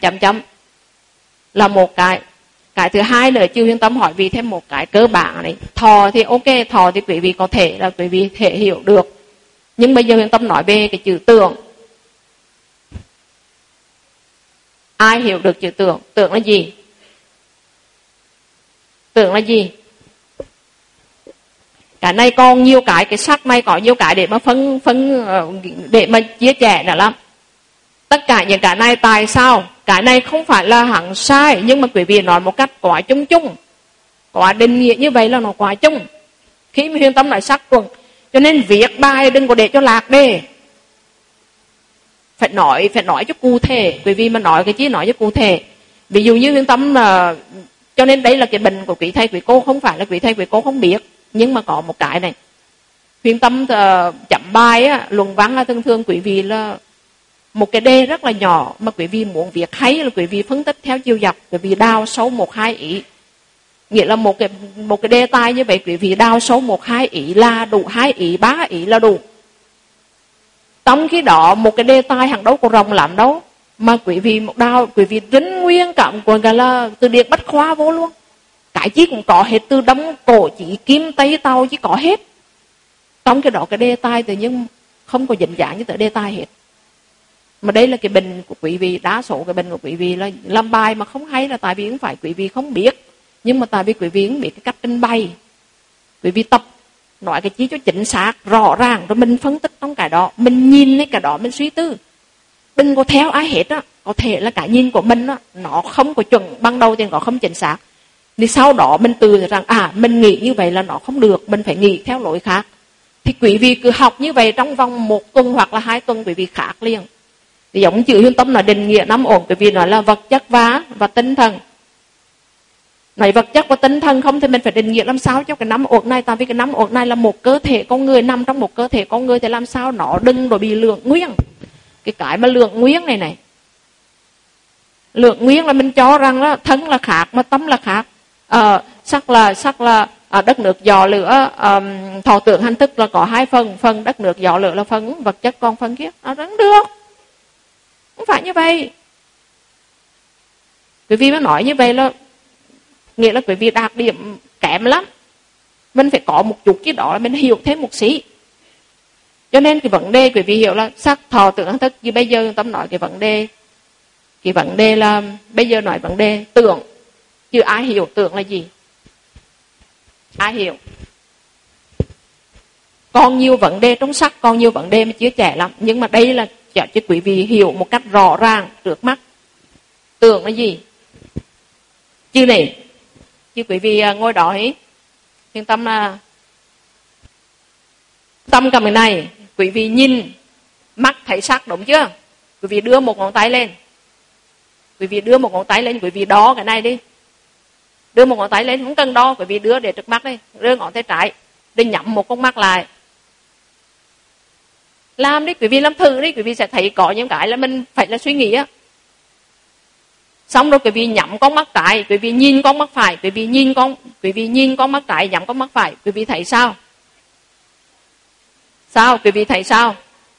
A: là một cái. Cái thứ hai nữa, chứ Huyền Tâm hỏi vì thêm một cái cơ bản này. Thọ thì ok, thọ thì quý vị có thể là quý vị thể hiểu được. Nhưng bây giờ Huyền Tâm nói về cái chữ tưởng. Ai hiểu được chữ tưởng? Tưởng là gì? Tưởng là gì? Cái này còn nhiều cái sắc này có nhiều cái để mà để mà chia sẻ nữa lắm. Tất cả những cái này tại sao? Cái này không phải là hẳn sai, nhưng mà quý vị nói một cách quá chung chung, quá định nghĩa như vậy là nó quá chung. Khi mà Huyền Tâm nói sắc uẩn, cho nên viết bài đừng có để cho lạc đề. Phải nói cho cụ thể. Quý vị mà nói cái chí nói cho cụ thể. Ví dụ như Huyền Tâm là, cho nên đây là cái bệnh của quý thầy quý cô, không phải là quý thầy quý cô không biết. Nhưng mà có một cái này, Huyền Tâm chấm bài á, luận văn á, thường quý vị là một cái đề rất là nhỏ, mà quý vị muốn viết hay là quý vị phân tích theo chiều dọc, quý vị đào sâu 1-2 ý. Nghĩa là một cái đề tài như vậy, quý vị đào sâu 1-2 ý là đủ, 2 ý, 3 ý là đủ. Trong khi đó một cái đề tài hẳn đâu có rộng lắm đâu, mà quý vị một đào, quý vị rinh nguyên cảm của cái là từ điển bách khoa vô luôn. Cái chi cũng có hết, từ Đông Cổ Chí Kim Tây Tàu chỉ có hết. Trong cái đó cái đề tài tự nhiên không có dính dáng như tới đề tài hết. Mà đây là cái bệnh của quý vị, đa số cái bệnh của quý vị là làm bài mà không hay là tại vì không phải quý vị không biết, nhưng mà tại vì quý vị không biết cái cách trình bày. Quý vị tập nói cái chí cho chính xác, rõ ràng, rồi mình phân tích trong cái đó, mình nhìn lên cái đó, mình suy tư. Đừng có theo ai hết á, có thể là cái nhìn của mình á, nó không có chuẩn, ban đầu thì nó không chính xác. Thì sau đó mình từ rằng mình nghĩ như vậy là nó không được, mình phải nghĩ theo lối khác. Thì quý vị cứ học như vậy trong vòng 1 tuần hoặc là 2 tuần quý vị khác liền. Thì giống chữ Huyền Tâm là định nghĩa 5 ổn, quý vị nói là vật chất và tinh thần. Nói vật chất và tinh thần không thì mình phải định nghĩa làm sao cho cái 5 ổn này, tại vì cái 5 ổn này là một cơ thể con người, nằm trong một cơ thể con người thì làm sao nó đừng rồi bị lượng nguyên. Cái mà lượng nguyên này. Lượng nguyên là mình cho rằng là thân là khác mà tâm là khác. Sắc là đất nước gió lửa, thọ tưởng hành thức là có 2 phần đất nước gió lửa là phần vật chất, còn phần kia nó vẫn được. Không phải như vậy. Quý vị mà nói như vậy là nghĩa là quý vị đạt điểm kém lắm. Mình phải có một chút chứ đó là mình hiểu thêm một xí. Cho nên cái vấn đề quý vị hiểu là sắc thọ tưởng hành thức. Như bây giờ Tâm nói cái vấn đề là bây giờ nói vấn đề tưởng. Chứ ai hiểu tưởng là gì? Ai hiểu? Còn nhiều vấn đề trong sắc, còn nhiều vấn đề mà chia sẻ lắm. Nhưng mà đây là cho quý vị hiểu một cách rõ ràng trước mắt. Tưởng là gì? Chứ này, chứ quý vị ngồi đó ấy, yên tâm là tâm cầm cái này, quý vị nhìn mắt thấy sắc đúng chưa? Quý vị đưa một ngón tay lên. Quý vị đưa một ngón tay lên, quý vị đo cái này đi. Đưa một ngón tay lên, không cần đo, quý vị đưa để trước mắt đi. Đưa ngón tay trái, để nhắm một con mắt lại. Làm đi, quý vị làm thử đi, quý vị sẽ thấy có những cái là mình phải là suy nghĩ á. Xong rồi quý vị nhắm con mắt trái, quý vị nhìn con mắt phải, quý vị nhìn con mắt trái, nhắm con mắt phải, quý vị thấy sao? Sao? Quý vị thấy sao?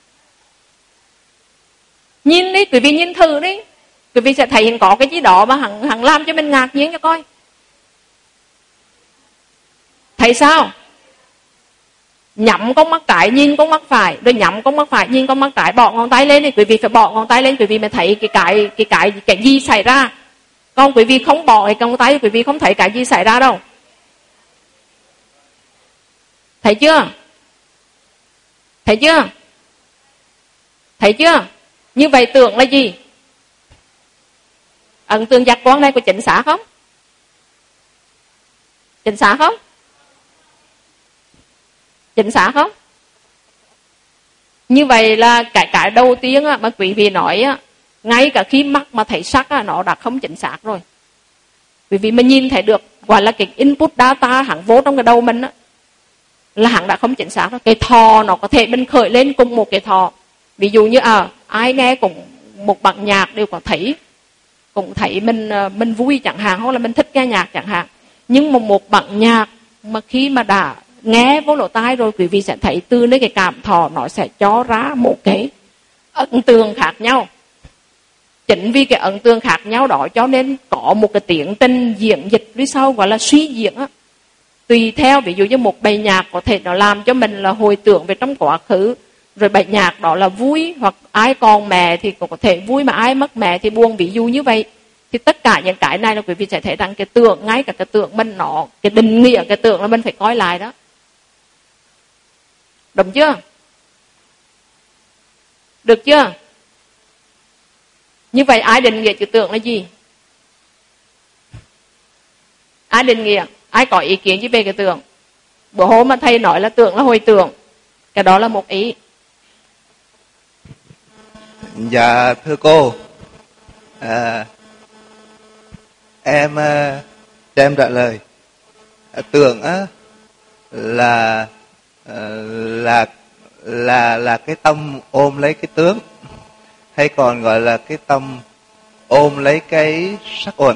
A: Nhìn đi, quý vị nhìn thử đi. Quý vị sẽ thấy có cái gì đó mà hằng làm cho mình ngạc nhiên cho coi. Thấy sao? Nhắm con mắt trái, nhìn con mắt phải, rồi nhắm con mắt phải, nhìn con mắt trái, bỏ ngón tay lên đi, quý vị phải bỏ ngón tay lên, quý vị mới thấy cái gì xảy ra. Còn quý vị không bỏ cái ngón tay, quý vị không thấy cái gì xảy ra đâu. Thấy chưa? Thấy chưa? Thấy chưa? Như vậy tưởng là gì? Ấn tượng giác quan này có chính xác không? Chính xác không? Chính xác không? Như vậy là cái đầu tiên mà quý vị nói, ngay cả khi mắt mà thấy sắc nó đã không chính xác rồi. Quý vị mà nhìn thấy được, gọi là cái input data hẳn vô trong cái đầu mình là hẳn đã không chính xác rồi. Cái thọ nó có thể mình khởi lên cùng một cái thọ. Ví dụ như ai nghe cũng một bản nhạc đều có thấy, cũng thấy mình vui chẳng hạn, hoặc là mình thích nghe nhạc chẳng hạn. Nhưng mà một bản nhạc mà khi mà đã nghe vô lỗ tai rồi, quý vị sẽ thấy từ nơi cái cảm thọ nó sẽ cho ra một cái ấn tượng khác nhau. Chính vì cái ấn tượng khác nhau đó cho nên có một cái tiến trình diễn dịch phía sau, gọi là suy diễn á. Tùy theo, ví dụ như một bài nhạc có thể nó làm cho mình là hồi tưởng về trong quá khứ, rồi bài nhạc đó là vui, hoặc ai còn mẹ thì cũng có thể vui, mà ai mất mẹ thì buồn, ví dụ như vậy. Thì tất cả những cái này là quý vị sẽ thấy rằng cái tưởng, ngay cả cái tưởng mình nó, cái định nghĩa cái tưởng là mình phải coi lại đó. Đúng chưa? Được chưa? Như vậy ai định nghĩa chữ tưởng là gì? Ai định nghĩa? Ai có ý kiến gì về cái tưởng? Bữa hôm mà thầy nói là tưởng là hồi tưởng, cái đó là một ý.
G: Dạ thưa cô, em cho em trả lời. Tưởng á là cái tâm ôm lấy cái tướng, hay còn gọi là cái tâm ôm lấy cái sắc uẩn.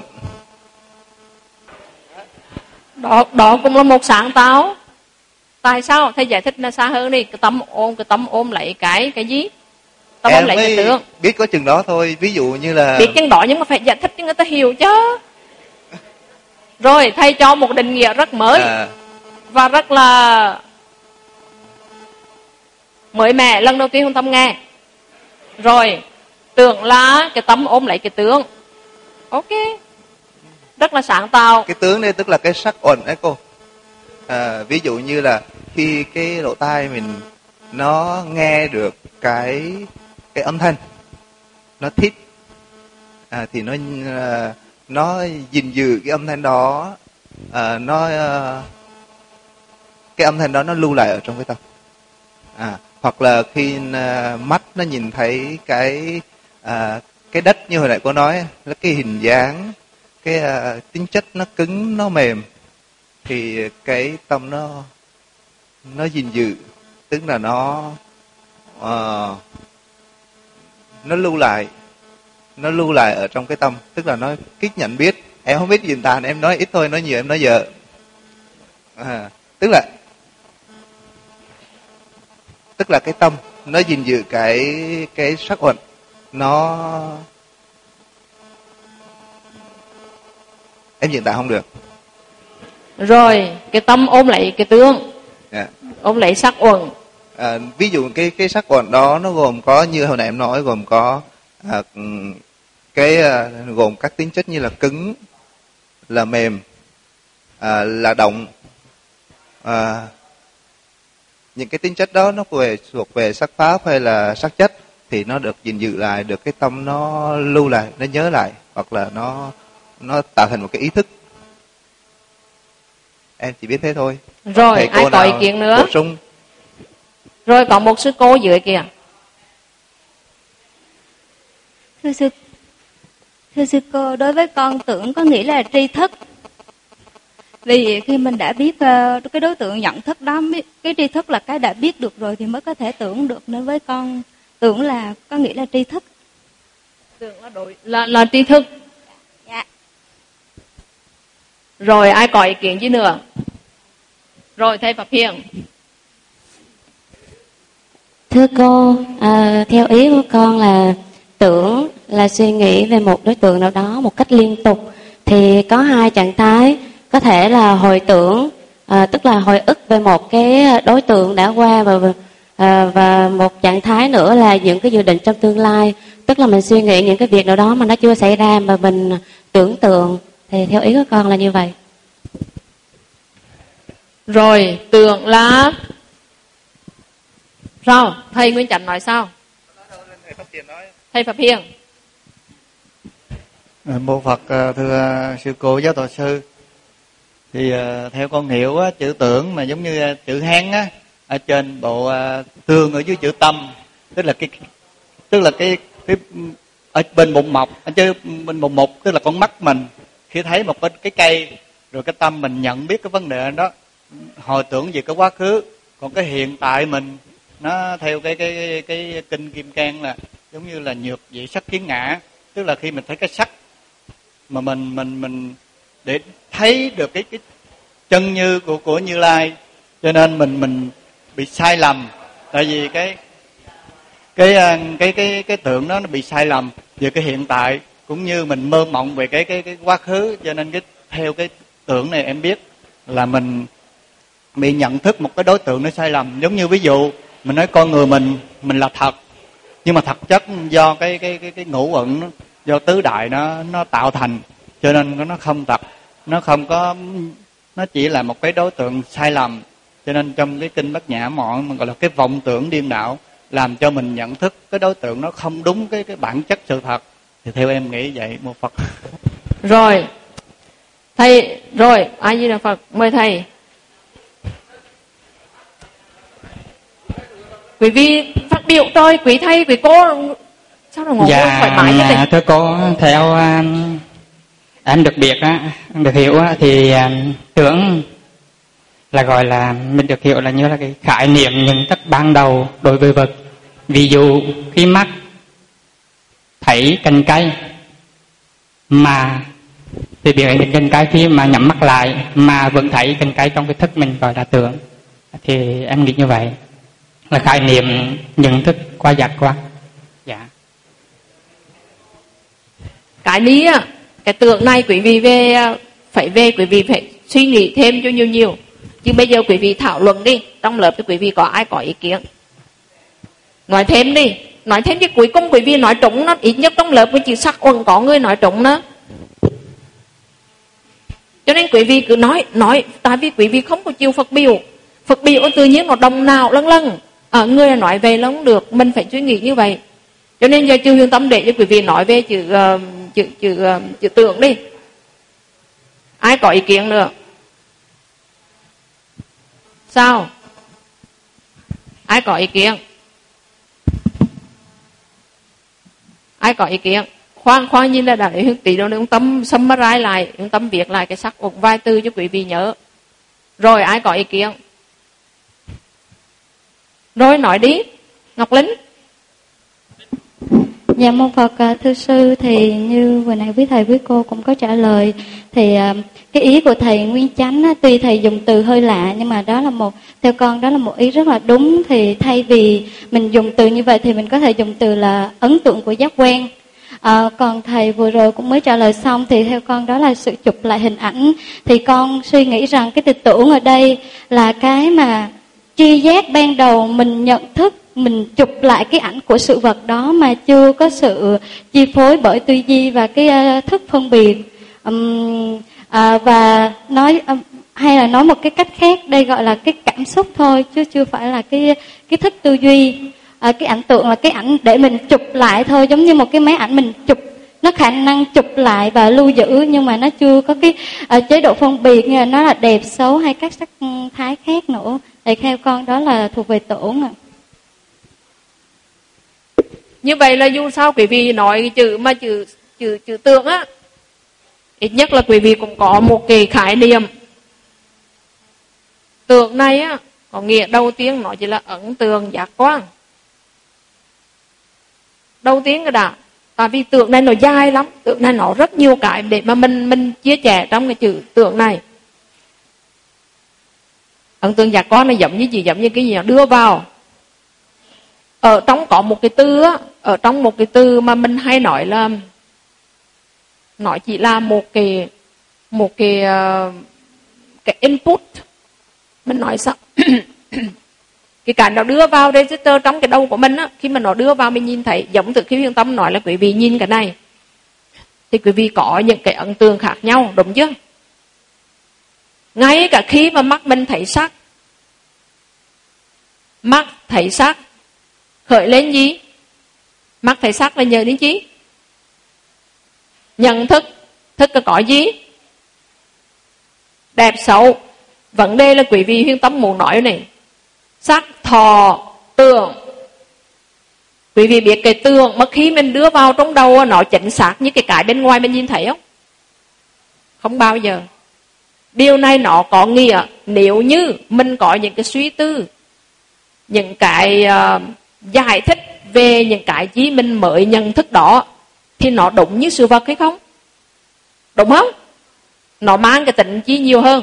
A: Đó cũng là một sáng tạo. Tại sao? Thầy giải thích là xa hơn đi. Cái tâm ôm lấy cái gì? Tâm ôm lấy cái tướng.
G: Biết có chừng đó thôi. Ví dụ như là
A: biết chừng đó nhưng mà phải giải thích cho người ta hiểu chứ. Rồi thầy cho một định nghĩa rất mới và rất là mới mẻ, lần đầu tiên Hương Tâm nghe. Rồi tưởng là cái tâm ôm lấy cái tướng. Ok, rất là sáng tạo.
G: Cái tướng đây tức là cái sắc uẩn đấy cô. Ví dụ như là khi cái lỗ tai mình nó nghe được cái âm thanh, nó thích, thì nó gìn giữ cái âm thanh đó, cái âm thanh đó nó lưu lại ở trong cái tâm. Hoặc là khi mắt nó nhìn thấy cái đất như hồi nãy cô nói, là cái hình dáng, cái tính chất nó cứng, nó mềm, thì cái tâm nó gìn giữ, tức là nó lưu lại ở trong cái tâm, tức là nó kích nhận biết. Em không biết gì tàn, em nói ít thôi, nói nhiều em nói dở. Tức là cái tâm nó gìn giữ cái sắc uẩn, em diễn tả không được.
A: Rồi cái tâm ôm lấy cái tướng, ôm lấy sắc uẩn.
G: Ví dụ cái sắc uẩn đó nó gồm có, như hồi nãy em nói, gồm có gồm các tính chất như là cứng, là mềm, là động. Những cái tính chất đó nó thuộc về sắc pháp hay là sắc chất, thì nó được gìn giữ lại, được cái tâm nó lưu lại, nó nhớ lại, hoặc là nó tạo thành một cái ý thức. Em chỉ biết thế thôi.
A: Rồi ai có ý kiến nữa?
G: Bổ sung.
A: Rồi có một sư cô dưới kìa.
I: Thưa sư cô, đối với con, tưởng có nghĩa là tri thức. Vì khi mình đã biết cái đối tượng nhận thức đó, cái tri thức là cái đã biết được rồi thì mới có thể tưởng được. Nên với con, tưởng là có nghĩa là tri thức.
A: Tưởng là tri thức.
I: Dạ.
A: Rồi ai có ý kiến gì nữa? Rồi thầy Pháp Hiền.
F: Thưa cô, theo ý của con là tưởng là suy nghĩ về một đối tượng nào đó một cách liên tục, thì có hai trạng thái. Có thể là hồi tưởng, tức là hồi ức về một cái đối tượng đã qua, và một trạng thái nữa là những cái dự định trong tương lai, tức là mình suy nghĩ những cái việc nào đó mà nó chưa xảy ra mà mình tưởng tượng. Thì theo ý của con là như vậy.
A: Rồi tưởng là sao? Thầy Nguyên Chánh nói sao? Thầy Pháp Hiền.
J: Mô Phật. Thưa sư cô, giáo tọa sư, thì theo con hiểu á, chữ tưởng mà giống như chữ Hán á, ở trên bộ tường ở dưới chữ tâm, tức là cái ở bên bụng mọc, ở trên bên bụng mọc tức là con mắt mình khi thấy một cái cây, rồi cái tâm mình nhận biết cái vấn đề đó, hồi tưởng về cái quá khứ. Còn cái hiện tại mình, nó theo cái kinh Kim Cang là giống như là nhược vị sắc kiến ngã, tức là khi mình thấy cái sắc mà mình để thấy được cái chân như của Như Lai, cho nên mình bị sai lầm. Tại vì cái tượng đó nó bị sai lầm về cái hiện tại, cũng như mình mơ mộng về cái quá khứ, cho nên theo cái tưởng này em biết là mình bị nhận thức một cái đối tượng nó sai lầm. Giống như ví dụ mình nói con người mình là thật, nhưng mà thực chất do cái ngũ uẩn, do tứ đại nó tạo thành, cho nên nó không thật, nó không có, nó chỉ là một cái đối tượng sai lầm. Cho nên trong cái kinh Bát Nhã mình gọi là cái vọng tưởng điên đảo, làm cho mình nhận thức cái đối tượng nó không đúng cái bản chất sự thật. Thì theo em nghĩ vậy. Mô Phật.
A: Rồi thầy, rồi ai Di Đà Phật, mời thầy. Quý vị phát biểu rồi, quý thầy, quý cô sao nó ngồi thoải mái như thế?
K: Thưa cô, theo em được biết á, được hiểu á, thì tưởng là gọi là mình được hiểu là như là cái khái niệm nhận thức ban đầu đối với vật. Ví dụ khi mắt thấy cành cây mà thì biểu hiện cành cây, khi mà nhắm mắt lại mà vẫn thấy cành cây trong cái thức mình gọi là tưởng. Thì em nghĩ như vậy là khái niệm nhận thức qua giác quan. Dạ.
A: Cái lý á, cái tưởng này quý vị quý vị phải suy nghĩ thêm cho nhiều. Chứ bây giờ quý vị thảo luận đi, trong lớp thì quý vị có ai có ý kiến? Nói thêm đi, nói thêm chứ cuối cùng quý vị nói trúng nó, ít nhất trong lớp với chữ sắc uẩn có người nói trúng nó. Cho nên quý vị cứ nói, tại vì quý vị không có chịu Phật biểu tự nhiên nó đồng nào lâng người nói về nó không được, mình phải suy nghĩ như vậy. Cho nên giờ chư Huyền Tâm để cho quý vị nói về chữ tưởng đi. Ai có ý kiến nữa? Sao? Ai có ý kiến? Ai có ý kiến? Khoan nhìn là đã để Hương tí đâu, ông Tâm summarize lại, ông Tâm viết lại cái sắc uẩn vài từ cho quý vị nhớ. Rồi ai có ý kiến? Rồi nói đi, Ngọc Linh.
H: Dạ mô Phật. Thưa sư, thì như vừa nãy quý thầy quý cô cũng có trả lời, thì cái ý của thầy Nguyên Chánh á, tuy thầy dùng từ hơi lạ nhưng mà theo con đó là một ý rất là đúng. Thì thay vì mình dùng từ như vậy thì mình có thể dùng từ là ấn tượng của giác quan. Còn thầy vừa rồi cũng mới trả lời xong, thì theo con đó là sự chụp lại hình ảnh. Thì con suy nghĩ rằng cái từ tưởng ở đây là cái mà tri giác ban đầu mình nhận thức, mình chụp lại cái ảnh của sự vật đó mà chưa có sự chi phối bởi tư duy và cái thức phân biệt. Và hay là nói một cái cách khác, đây gọi là cái cảm xúc thôi, chứ chưa phải là cái thức tư duy. cái ảnh tượng là cái ảnh để mình chụp lại thôi, giống như một cái máy ảnh mình chụp, nó khả năng chụp lại và lưu giữ, nhưng mà nó chưa có cái chế độ phân biệt như là nó là đẹp xấu hay các sắc thái khác nữa. Thì theo con đó là thuộc về tưởng ạ.
A: Như vậy là dù sao quý vị nói cái chữ mà chữ tượng á, ít nhất là quý vị cũng có một cái khái niệm. Tượng này á, có nghĩa đầu tiên nó chỉ là ấn tượng giác quan. Đầu tiên cái đã, tại vì tượng này nó dài lắm, tượng này nó rất nhiều cái để mà mình chia sẻ trong cái chữ tượng này. Ấn tượng giác quan nó giống như gì? Giống như cái gì nó đưa vào. Ở trong có một cái từ á, ở trong một cái từ mà mình hay nói là nó chỉ là một cái input. Mình nói sao? Cái nó đưa vào register trong cái đầu của mình á, khi mà nó đưa vào mình nhìn thấy, giống từ khi Huyền Tâm nói là quý vị nhìn cái này thì quý vị có những cái ấn tượng khác nhau, đúng chưa? Ngay cả khi mà mắt mình thấy sắc, mắt thấy sắc khởi lên gì? Mắt thấy sắc là nhờ đến chi? Nhận thức. Thức có gì? Đẹp xấu. Vấn đề là quý vị Huyền Tâm muốn nói này, sắc, thọ, tưởng. Quý vị biết cái tưởng mà khi mình đưa vào trong đầu nó chính xác như cái bên ngoài mình nhìn thấy không? Không bao giờ. Điều này nó có nghĩa nếu như mình có những cái suy tư, những cái giải thích về những cái gì mình mới nhận thức đó, thì nó đúng như sự vật hay không? Đúng không? Nó mang cái tính chi nhiều hơn,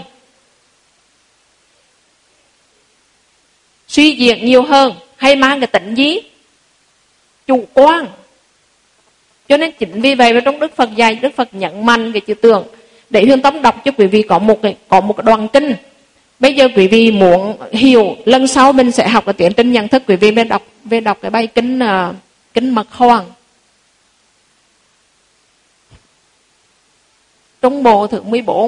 A: suy diễn nhiều hơn, hay mang cái tính gì? Chủ quan. Cho nên chính vì vậy mà trong Đức Phật dạy, Đức Phật nhấn mạnh cái chữ tưởng. Để Huyền Tâm đọc cho quý vị có một đoạn kinh. Bây giờ quý vị muốn hiểu, lần sau mình sẽ học cái tiến trình nhận thức, quý vị về đọc cái bài kinh Mật Hoàng. Trong bộ thứ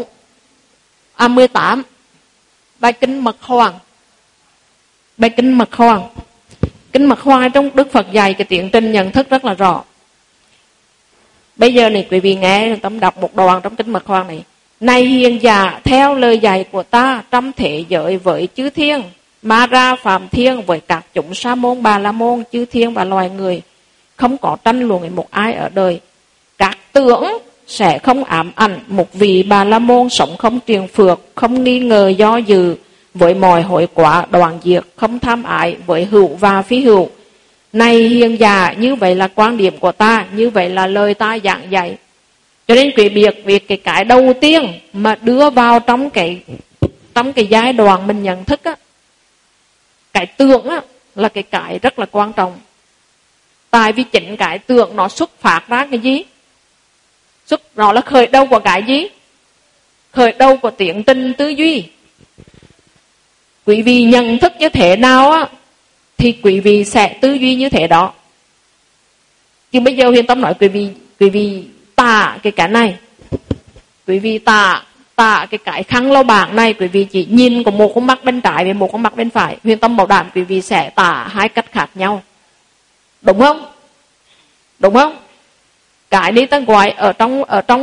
A: 18, bài kinh Mật Hoàng. Bài kinh Mật Hoàng. Kinh Mật Hoàng trong Đức Phật dạy cái tiến trình nhận thức rất là rõ. Bây giờ này quý vị nghe Tâm đọc một đoạn trong kinh Mật Hoàng này. Này hiền giả, theo lời dạy của ta, trong thế giới với chư thiên, ma ra phạm thiên với các chúng sa môn, bà la môn, chư thiên và loài người, không có tranh luận một ai ở đời. Các tưởng sẽ không ám ảnh một vị bà la môn sống không triền phược, không nghi ngờ do dự, với mọi hội quả đoạn diệt, không tham ái với hữu và phi hữu. Này hiền giả, như vậy là quan điểm của ta, như vậy là lời ta giảng dạy. Cho nên quý việc cái đầu tiên mà đưa vào trong cái giai đoạn mình nhận thức á, cái tưởng á, là cái rất là quan trọng. Tại vì chính cái tưởng nó xuất phát ra cái gì? Nó là khởi đầu của cái gì? Khởi đầu của tiến trình tư duy. Quý vị nhận thức như thế nào á, thì quý vị sẽ tư duy như thế đó. Chứ bây giờ Huyền Tâm nói quý vị tả cái này, quý vị tả cái khăn lau bảng này, quý vị chỉ nhìn có một con mắt bên trái và một con mắt bên phải. Huyền Tâm bảo đảm quý vị sẽ tả hai cách khác nhau. Đúng không? Đúng không? Cái đi ta gọi ở trong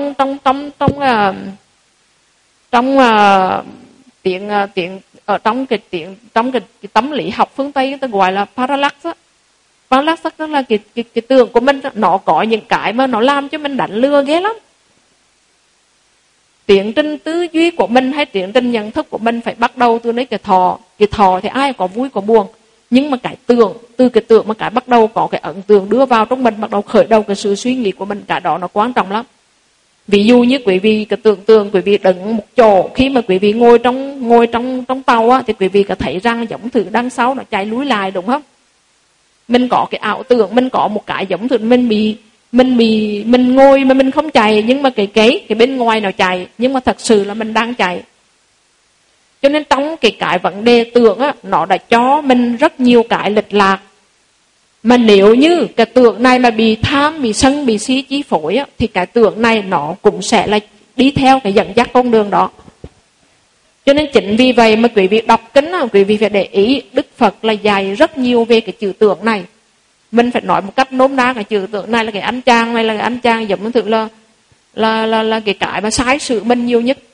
A: cái tâm lý học phương Tây ta gọi là parallax á. Parallax đó là cái tưởng của mình, nó có những cái mà nó làm cho mình đánh lừa ghê lắm. Tiến trình tư duy của mình hay tiến trình nhận thức của mình phải bắt đầu từ cái thọ. Cái thọ thì ai có vui có buồn, nhưng mà cái tưởng, từ cái tưởng mà cái bắt đầu có cái ấn tượng đưa vào trong mình, bắt đầu khởi đầu cái sự suy nghĩ của mình, cái đó nó quan trọng lắm. Ví dụ như quý vị cái tưởng tượng quý vị đứng một chỗ, khi mà quý vị ngồi trong tàu á, thì quý vị có thấy rằng giống thử đằng sau nó chạy lùi lại, đúng không? Mình có cái ảo tưởng, mình có một cái giống thử mình ngồi mà mình không chạy, nhưng mà cái bên ngoài nó chạy, nhưng mà thật sự là mình đang chạy. Cho nên trong cái vấn đề tưởng á, nó đã cho mình rất nhiều cái lệch lạc. Mà nếu như cái tưởng này mà bị tham, bị sân, bị si chi phối á, thì cái tưởng này nó cũng sẽ là đi theo cái dẫn dắt con đường đó. Cho nên chính vì vậy mà quý vị đọc kinh, quý vị phải để ý Đức Phật là dạy rất nhiều về cái chữ tưởng này. Mình phải nói một cách nôm na cái chữ tượng này là cái anh chàng này là cái anh chàng giống như thực là cái mà sai sự mình nhiều nhất.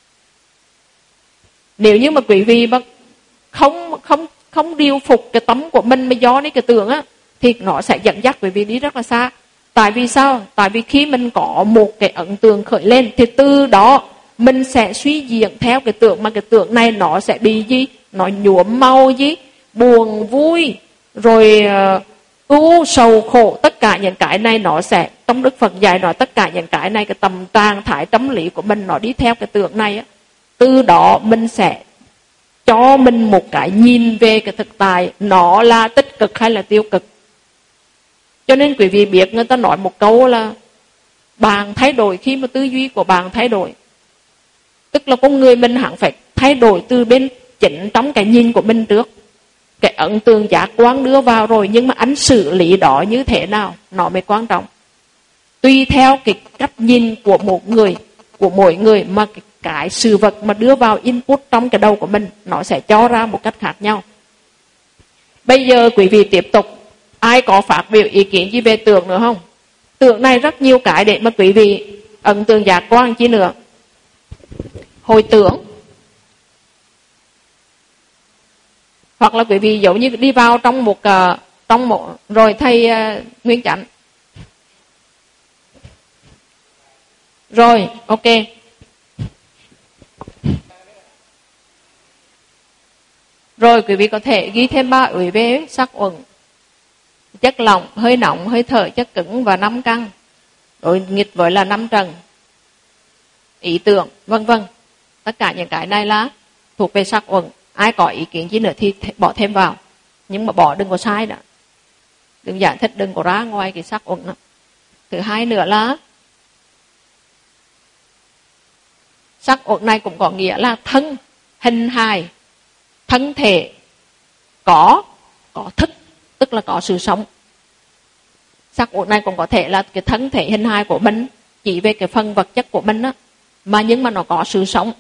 A: Nếu như mà quý vị mà không điều phục cái tấm của mình mà do cái tưởng á, thì nó sẽ dẫn dắt quý vị đi rất là xa. Tại vì sao? Tại vì khi mình có một cái ấn tượng khởi lên thì từ đó mình sẽ suy diễn theo cái tưởng, mà cái tưởng này nó sẽ bị gì? Nó nhuốm màu gì? Buồn vui, rồi ưu sầu khổ, tất cả những cái này nó sẽ, trong Đức Phật dạy nói tất cả những cái này, cái tâm trạng thái tâm lý của mình nó đi theo cái tưởng này á. Từ đó mình sẽ cho mình một cái nhìn về cái thực tại, nó là tích cực hay là tiêu cực. Cho nên quý vị biết người ta nói một câu là bạn thay đổi khi mà tư duy của bạn thay đổi. Tức là con người mình hẳn phải thay đổi từ bên chính trong cái nhìn của mình trước. Cái ấn tượng giác quan đưa vào rồi, nhưng mà anh xử lý đó như thế nào nó mới quan trọng. Tùy theo cái cách nhìn của một người, của mỗi người, mà cái sự vật mà đưa vào input trong cái đầu của mình nó sẽ cho ra một cách khác nhau. Bây giờ quý vị tiếp tục, ai có phát biểu ý kiến gì về tưởng nữa không? Tưởng này rất nhiều cái để mà quý vị ấn tượng giác quan chi nữa. Hồi tưởng, hoặc là quý vị giống như đi vào trong một rồi thầy Nguyên Chánh. Rồi, ok. Rồi quý vị có thể ghi thêm 3 ủy về sắc uẩn: chất lỏng, hơi nóng, hơi thở, chất cứng và 5 căn. Đối nghịch với là 5 trần, ý tưởng, vân vân. Tất cả những cái này là thuộc về sắc uẩn. Ai có ý kiến gì nữa thì bỏ thêm vào, nhưng mà bỏ đừng có sai đó, đừng giải thích, đừng có ra ngoài cái sắc uẩn đó. Thứ hai nữa là sắc uẩn này cũng có nghĩa là thân, hình hài, thân thể có thức, tức là có sự sống. Sắc uẩn này cũng có thể là cái thân thể hình hài của mình, chỉ về cái phần vật chất của mình đó, mà nhưng mà nó có sự sống.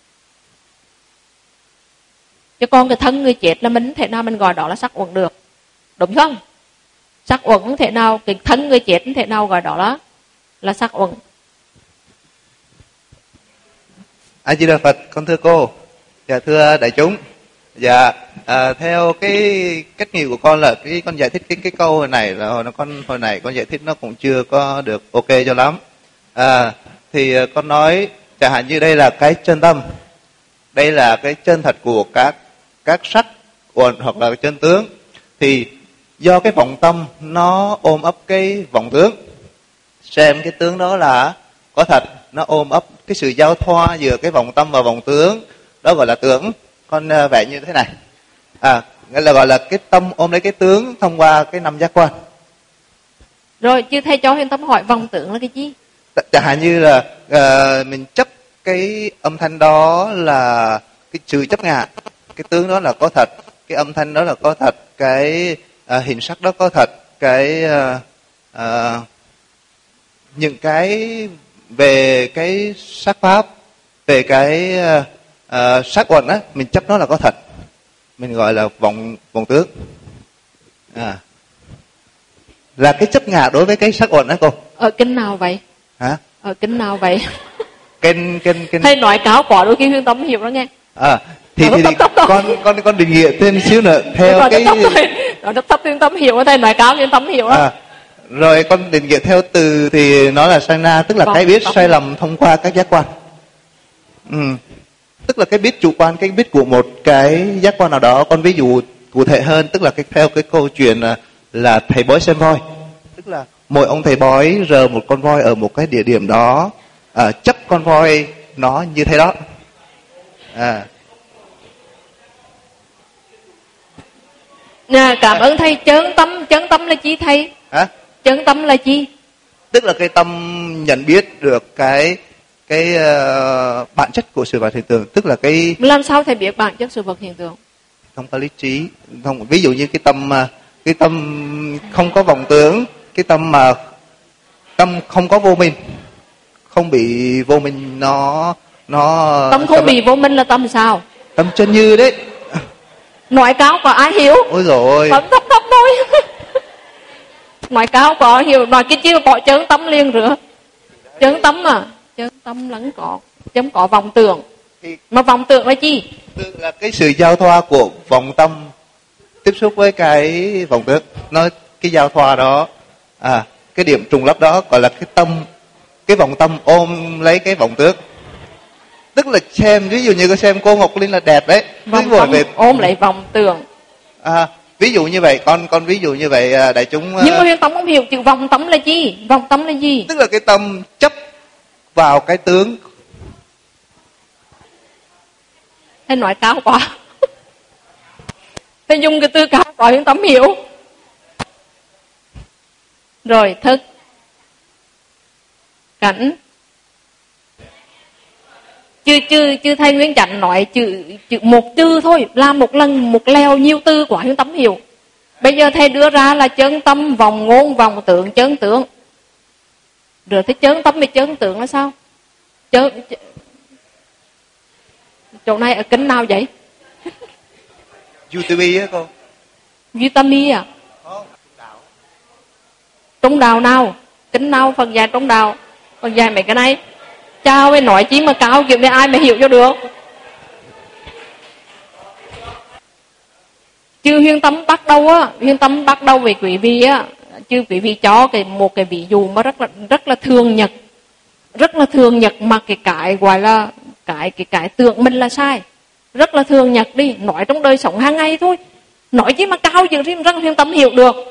A: Chứ còn cái thân người chết là mình thể nào mình gọi đó là sắc uẩn được, đúng không? Sắc uẩn thể nào, cái thân người chết thể nào gọi đó là sắc uẩn.
G: A Di Đà Phật. Con thưa cô, dạ thưa đại chúng, dạ theo cái cách nghĩ của con là con giải thích cái câu này là hồi nãy con giải thích nó cũng chưa có được ok cho lắm. Thì con nói chẳng hạn như đây là cái chân tâm, đây là cái chân thật của các sắc uẩn hoặc là chân tướng, thì do cái vọng tâm nó ôm ấp cái vọng tướng, xem cái tướng đó là có thật, nó ôm ấp cái sự giao thoa giữa cái vọng tâm và vọng tướng, đó gọi là tưởng. Con vẽ như thế này, nghĩa là gọi là cái tâm ôm lấy cái tướng thông qua cái 5 giác quan.
A: Rồi chứ thầy cho Huyền Tâm hỏi vọng tưởng là cái gì?
G: Chẳng hạn như là mình chấp cái âm thanh đó là cái sự chấp ngã, cái tướng đó là có thật, cái âm thanh đó là có thật, cái hình sắc đó có thật, cái những cái về cái sắc pháp, về cái sắc uẩn á, mình chấp nó là có thật, mình gọi là vọng tướng. Là cái chấp ngã đối với cái sắc uẩn đó cô.
A: Ở kinh nào vậy?
G: Hả?
A: Ở kinh nào vậy?
G: Kinh
A: thầy nói cáo quả đôi khi Huyền Tâm hiểu đó nghe.
G: Thì con định nghĩa thêm xíu nữa theo rồi, cái
A: rồi thấp Huyền Tâm hiểu, thầy nói cáo Huyền Tâm hiểu đó.
G: Rồi con định nghĩa theo từ thì nó là Sanh-na, tức là cái biết sai lầm thông qua các giác quan. Tức là cái biết chủ quan, cái biết của một cái giác quan nào đó. Con ví dụ cụ thể hơn, tức là theo cái câu chuyện là thầy bói xem voi. Tức là mỗi ông thầy bói rờ một con voi ở một cái địa điểm đó, chấp con voi nó như thế đó.
A: Cảm ơn thầy. Chơn tâm là chi thầy?
G: Hả?
A: Chơn tâm là chi?
G: Tức là cái tâm nhận biết được cái bản chất của sự vật hiện tượng, tức là cái.
A: Làm sao thầy biết bản chất sự vật hiện tượng?
G: Không có lý trí. Ví dụ như cái tâm không có vọng tưởng, cái tâm mà tâm không có vô minh, không bị vô minh nó
A: tâm không bị vô minh là tâm sao?
G: Tâm chân như đấy.
A: Nói cáo có ai hiểu?
G: Ôi dồi ôi.
A: Thấp thôi. Nói cao có hiểu, nói cái chưa có chớn tâm liền rửa. Chớn tâm mà, chớn tâm lẫn có, chấm có vọng tưởng. Mà vọng tưởng là gì?
G: Tưởng là cái sự giao thoa của vọng tâm tiếp xúc với cái vọng tưởng. Nói cái giao thoa đó, cái điểm trùng lắp đó gọi là cái tâm, cái vọng tâm ôm lấy cái vọng tưởng. Tức là xem, ví dụ như xem cô Ngọc Linh là đẹp đấy,
A: vọng tâm ôm lấy vọng tưởng.
G: Ví dụ như vậy, con ví dụ như vậy đại chúng.
A: Nhưng mà Huyền Tâm không hiểu chữ vọng tâm là gì. Vọng tâm là gì?
G: Tức là cái tâm chấp vào cái tướng.
A: Hay nói cao quá. Hay dùng cái từ cao quá Huyền Tâm hiểu. Rồi thức, cảnh. Chứ thầy Nguyễn Chánh nói chữ một chữ thôi, làm một lần một lèo nhiều từ quá Huyền Tâm hiểu. Bây giờ thầy đưa ra là chơn tâm, vòng ngôn, vòng tượng, chơn tượng. Rồi thế chơn tâm với chơn tượng là sao? Chỗ này ở kinh nào vậy?
G: YouTube á cô.
A: Vitamin à? Trung đạo nào? Kinh nào Phật dạy trung đạo? Phật dạy mấy cái này. Chao với nói chí mà cao kiểu này ai mà hiểu cho được. Chứ Huyền Tâm bắt đầu á, Huyền Tâm bắt đầu về quý vị á, chứ quý vị cho một cái ví dụ mà rất là thường nhật. Rất là thường nhật mà cái gọi là cái tưởng mình là sai. Rất là thường nhật đi, nói trong đời sống hàng ngày thôi. Nói chứ mà cao dữ thì rất Huyền Tâm hiểu được.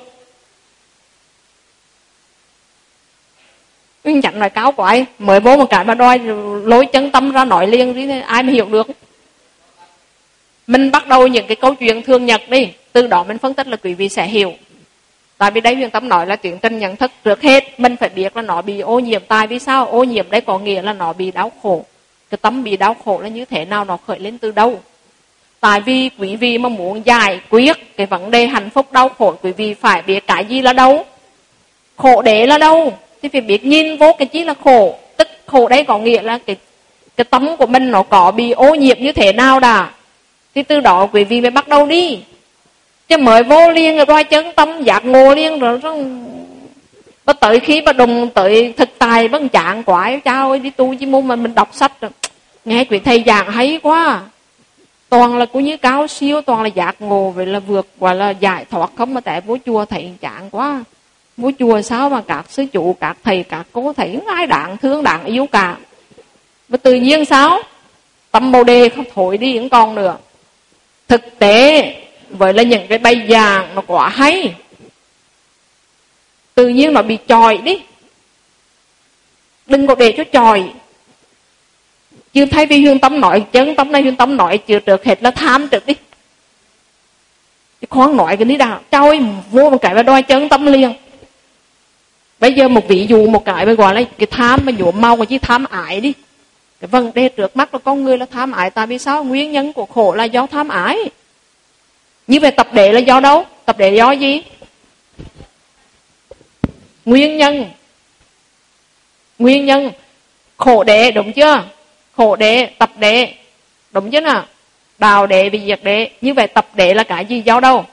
A: Huyền Chánh nói cao quá, mới vô một cái mà đòi lối chân tâm ra nói liền thì ai mà hiểu được. Mình bắt đầu những cái câu chuyện thường nhật đi, từ đó mình phân tích là quý vị sẽ hiểu. Tại vì đây Huyền Tâm nói là tuyển tình nhận thức, trước hết mình phải biết là nó bị ô nhiễm. Tại vì sao? Ô nhiễm đây có nghĩa là nó bị đau khổ. Cái tâm bị đau khổ là như thế nào, nó khởi lên từ đâu? Tại vì quý vị mà muốn giải quyết cái vấn đề hạnh phúc đau khổ, quý vị phải biết cái gì là đâu, khổ đế là đâu, thì phải biết nhìn vô cái chi là khổ. Tức khổ đây có nghĩa là cái tâm của mình nó có bị ô nhiễm như thế nào đã. Thì từ đó quý vị mới bắt đầu đi. Chứ mới vô liền rồi đôi chân tâm giác ngộ liền rồi và tới khi mà đụng tới thực tài bất trạng quá, chao ơi đi tu chứ môn mà mình đọc sách rồi. Nghe quý thầy giảng hay quá, toàn là cũng như cao siêu, toàn là giác ngộ, vậy là vượt gọi là giải thoát không. Mà tại vô chùa thầy trạng quá, vô chùa sao mà các sư chủ, các thầy, các cô thầy không ai đáng thương, đáng yêu cả. Và tự nhiên sao tâm bồ đề không thổi đi vẫn còn nữa. Thực tế vậy là những cái bài giảng nó quá hay, tự nhiên nó bị chòi đi. Đừng có để cho chòi. Chứ thay vì Huyền Tâm nói chân tâm này, Huyền Tâm nói chưa trước hết là tham trước đi. Chứ khoan nói cái ní đạo trôi vô một cái và đòi chân tâm liền. Bây giờ một ví dụ một cái gọi là cái tham mà nhuộm màu, chứ tham ái đi. Cái vấn đề trước mắt là con người là tham ái. Tại vì sao? Nguyên nhân của khổ là do tham ái. Như vậy tập đệ là do đâu? Tập đệ do gì? Nguyên nhân khổ đệ, đúng chưa? Khổ đệ, tập đệ, đúng chứ nào? Đào đệ vì diệt đệ. Như vậy tập đệ là cái gì? Do đâu?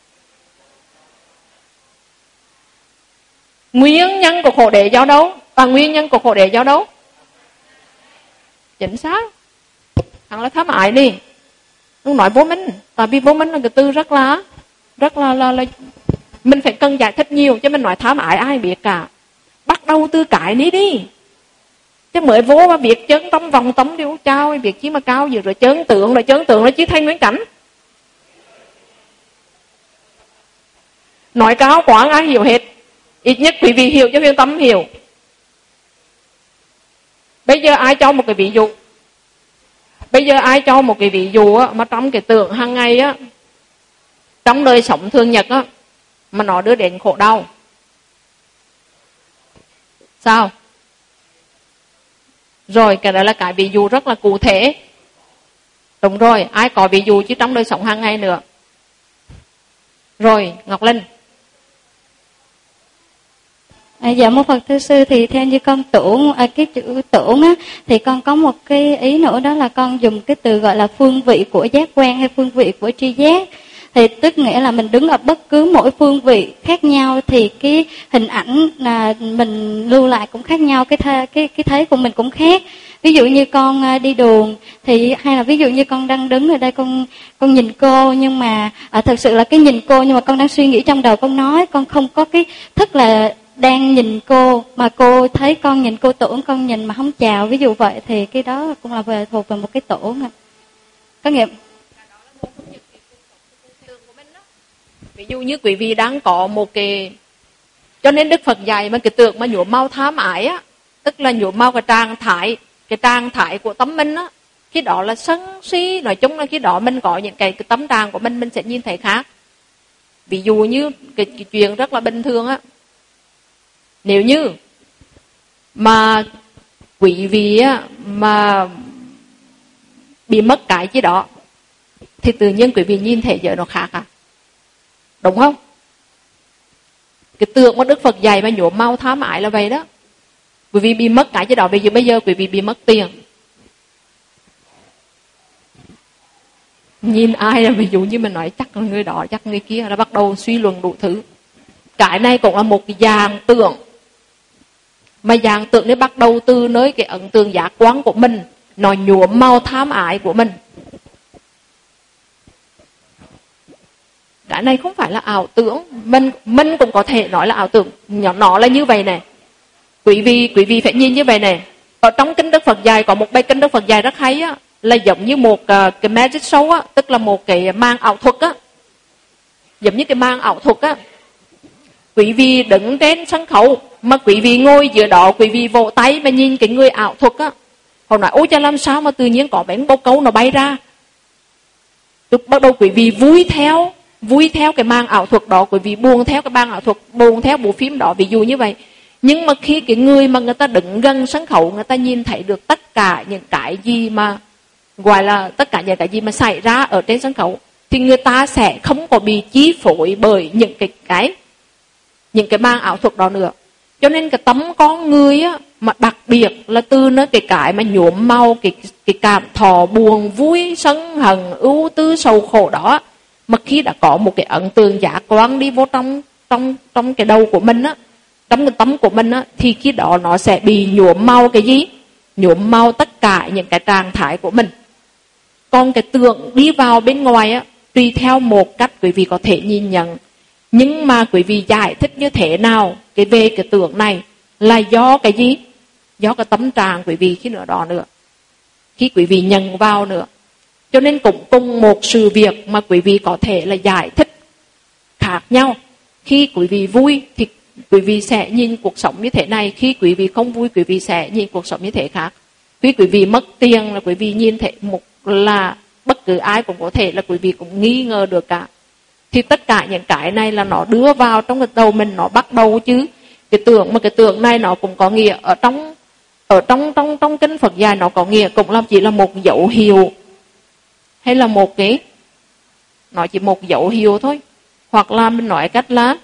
A: Nguyên nhân của khổ đệ do đâu? Nguyên nhân của khổ đệ do đâu? Chính xác. Thằng là tham ái đi. Không nói vô minh. Tại vì vô minh là cái từ rất là mình phải cần giải thích nhiều. Chứ mình nói tham ái ai biết cả. Bắt đầu từ cái ní đi. Chứ mới vô mà biết chấn tâm vòng tấm đi út trao, biết chí mà cao gì rồi chấn tượng là chứ thanh Nguyễn Cảnh. Nói cao quá ai hiểu hết. Ít nhất quý vị hiểu cho Huyền Tâm hiểu. Bây giờ ai cho một cái ví dụ. Mà trong cái tưởng hàng ngày á, trong đời sống thường nhật á, mà nó đưa đến khổ đau. Sao? Rồi cái đó là cái ví dụ rất là cụ thể. Đúng rồi, ai có ví dụ chứ trong đời sống hàng ngày nữa. Rồi, Ngọc Linh.
H: Dạ mô Phật Thưa Sư, thì theo như con tưởng cái chữ tưởng á, thì con có một cái ý nữa, đó là con dùng cái từ gọi là phương vị của giác quan hay phương vị của tri giác. Thì tức nghĩa là mình đứng ở bất cứ mỗi phương vị khác nhau thì cái hình ảnh là mình lưu lại cũng khác nhau, cái thấy của mình cũng khác. Ví dụ như con đi đường thì hay là ví dụ như con đang đứng ở đây con nhìn cô, nhưng mà thực sự là cái nhìn cô nhưng mà con đang suy nghĩ trong đầu con nói, con không có cái thức là đang nhìn cô, mà cô thấy con nhìn cô tưởng con nhìn mà không chào, ví dụ vậy, thì cái đó cũng là thuộc về một cái tổ. Có nghĩa
A: ví dụ như quý vị đang có một cái, cho nên Đức Phật dạy mà cái tượng mà nhuộm màu tham ái á, tức là nhuộm màu cái trạng thái của tâm mình á, khi đó là sân si, nói chung là khi đó mình có những cái tâm trạng của mình sẽ nhìn thấy khác. Ví dụ như cái chuyện rất là bình thường á, nếu như mà quý vị á mà bị mất cái gì đó thì tự nhiên quý vị nhìn thấy giới nó khác à, đúng không? Cái tượng mà Đức Phật dạy mà nhuộm màu tham ái là vậy đó. Quý vị bị mất cái gì đó, bây giờ quý vị bị mất tiền, nhìn ai là ví dụ như mình nói chắc là người đó, chắc người kia, là bắt đầu suy luận đủ thứ. Cái này cũng là một cái dạng tượng, mà dạng tượng đấy bắt đầu từ nơi cái ấn tượng giác quan của mình, nó nhuộm màu tham ái của mình. Cái này không phải là ảo tưởng, mình cũng có thể nói là ảo tưởng, nó là như vậy này. Quý vị phải nhìn như vậy này. Ở trong kinh Đức Phật dạy có một bài kinh Đức Phật dạy rất hay á, là giống như một cái magic show á, tức là một cái màn ảo thuật á, giống như cái màn ảo thuật á. Quý vị đứng trên sân khấu mà quý vị ngồi giữa đó, quý vị vỗ tay mà nhìn cái người ảo thuật á, họ nói ôi cha làm sao mà tự nhiên có bánh bồ câu nó bay ra. Lúc bắt đầu quý vị vui theo cái màn ảo thuật đó, quý vị buồn theo cái màn ảo thuật, buồn theo bộ phim đó, ví dụ như vậy. Nhưng mà khi cái người mà người ta đứng gần sân khấu, người ta nhìn thấy được tất cả những cái gì mà gọi là tất cả những cái gì mà xảy ra ở trên sân khấu, thì người ta sẽ không có bị chi phối bởi những cái màn ảo thuật đó nữa. Cho nên cái tấm con người á, mà đặc biệt là từ nó cái mà nhuộm màu cái cảm thọ buồn vui sân hận ưu tư sầu khổ đó, mà khi đã có một cái ấn tượng giác quan đi vô trong cái đầu của mình á, trong cái tâm của mình á, thì khi đó nó sẽ bị nhuộm màu cái gì? Nhuộm màu tất cả những cái trạng thái của mình. Còn cái tượng đi vào bên ngoài á, tùy theo một cách quý vị có thể nhìn nhận. Nhưng mà quý vị giải thích như thế nào về cái tượng này là do cái gì? Do cái tâm trạng quý vị khi nữa đó nữa, khi quý vị nhận vào nữa. Cho nên cũng cùng một sự việc mà quý vị có thể là giải thích khác nhau. Khi quý vị vui thì quý vị sẽ nhìn cuộc sống như thế này, khi quý vị không vui quý vị sẽ nhìn cuộc sống như thế khác. Khi quý vị mất tiền là quý vị nhìn thấy một là bất cứ ai cũng có thể là quý vị cũng nghi ngờ được cả. Thì tất cả những cái này là nó đưa vào trong cái đầu mình, nó bắt đầu chứ. Cái tượng này nó cũng có nghĩa ở trong kinh Phật dạy, nó có nghĩa cũng là chỉ là một dấu hiệu, hay là một cái, nó chỉ một dấu hiệu thôi. Hoặc là mình nói cách là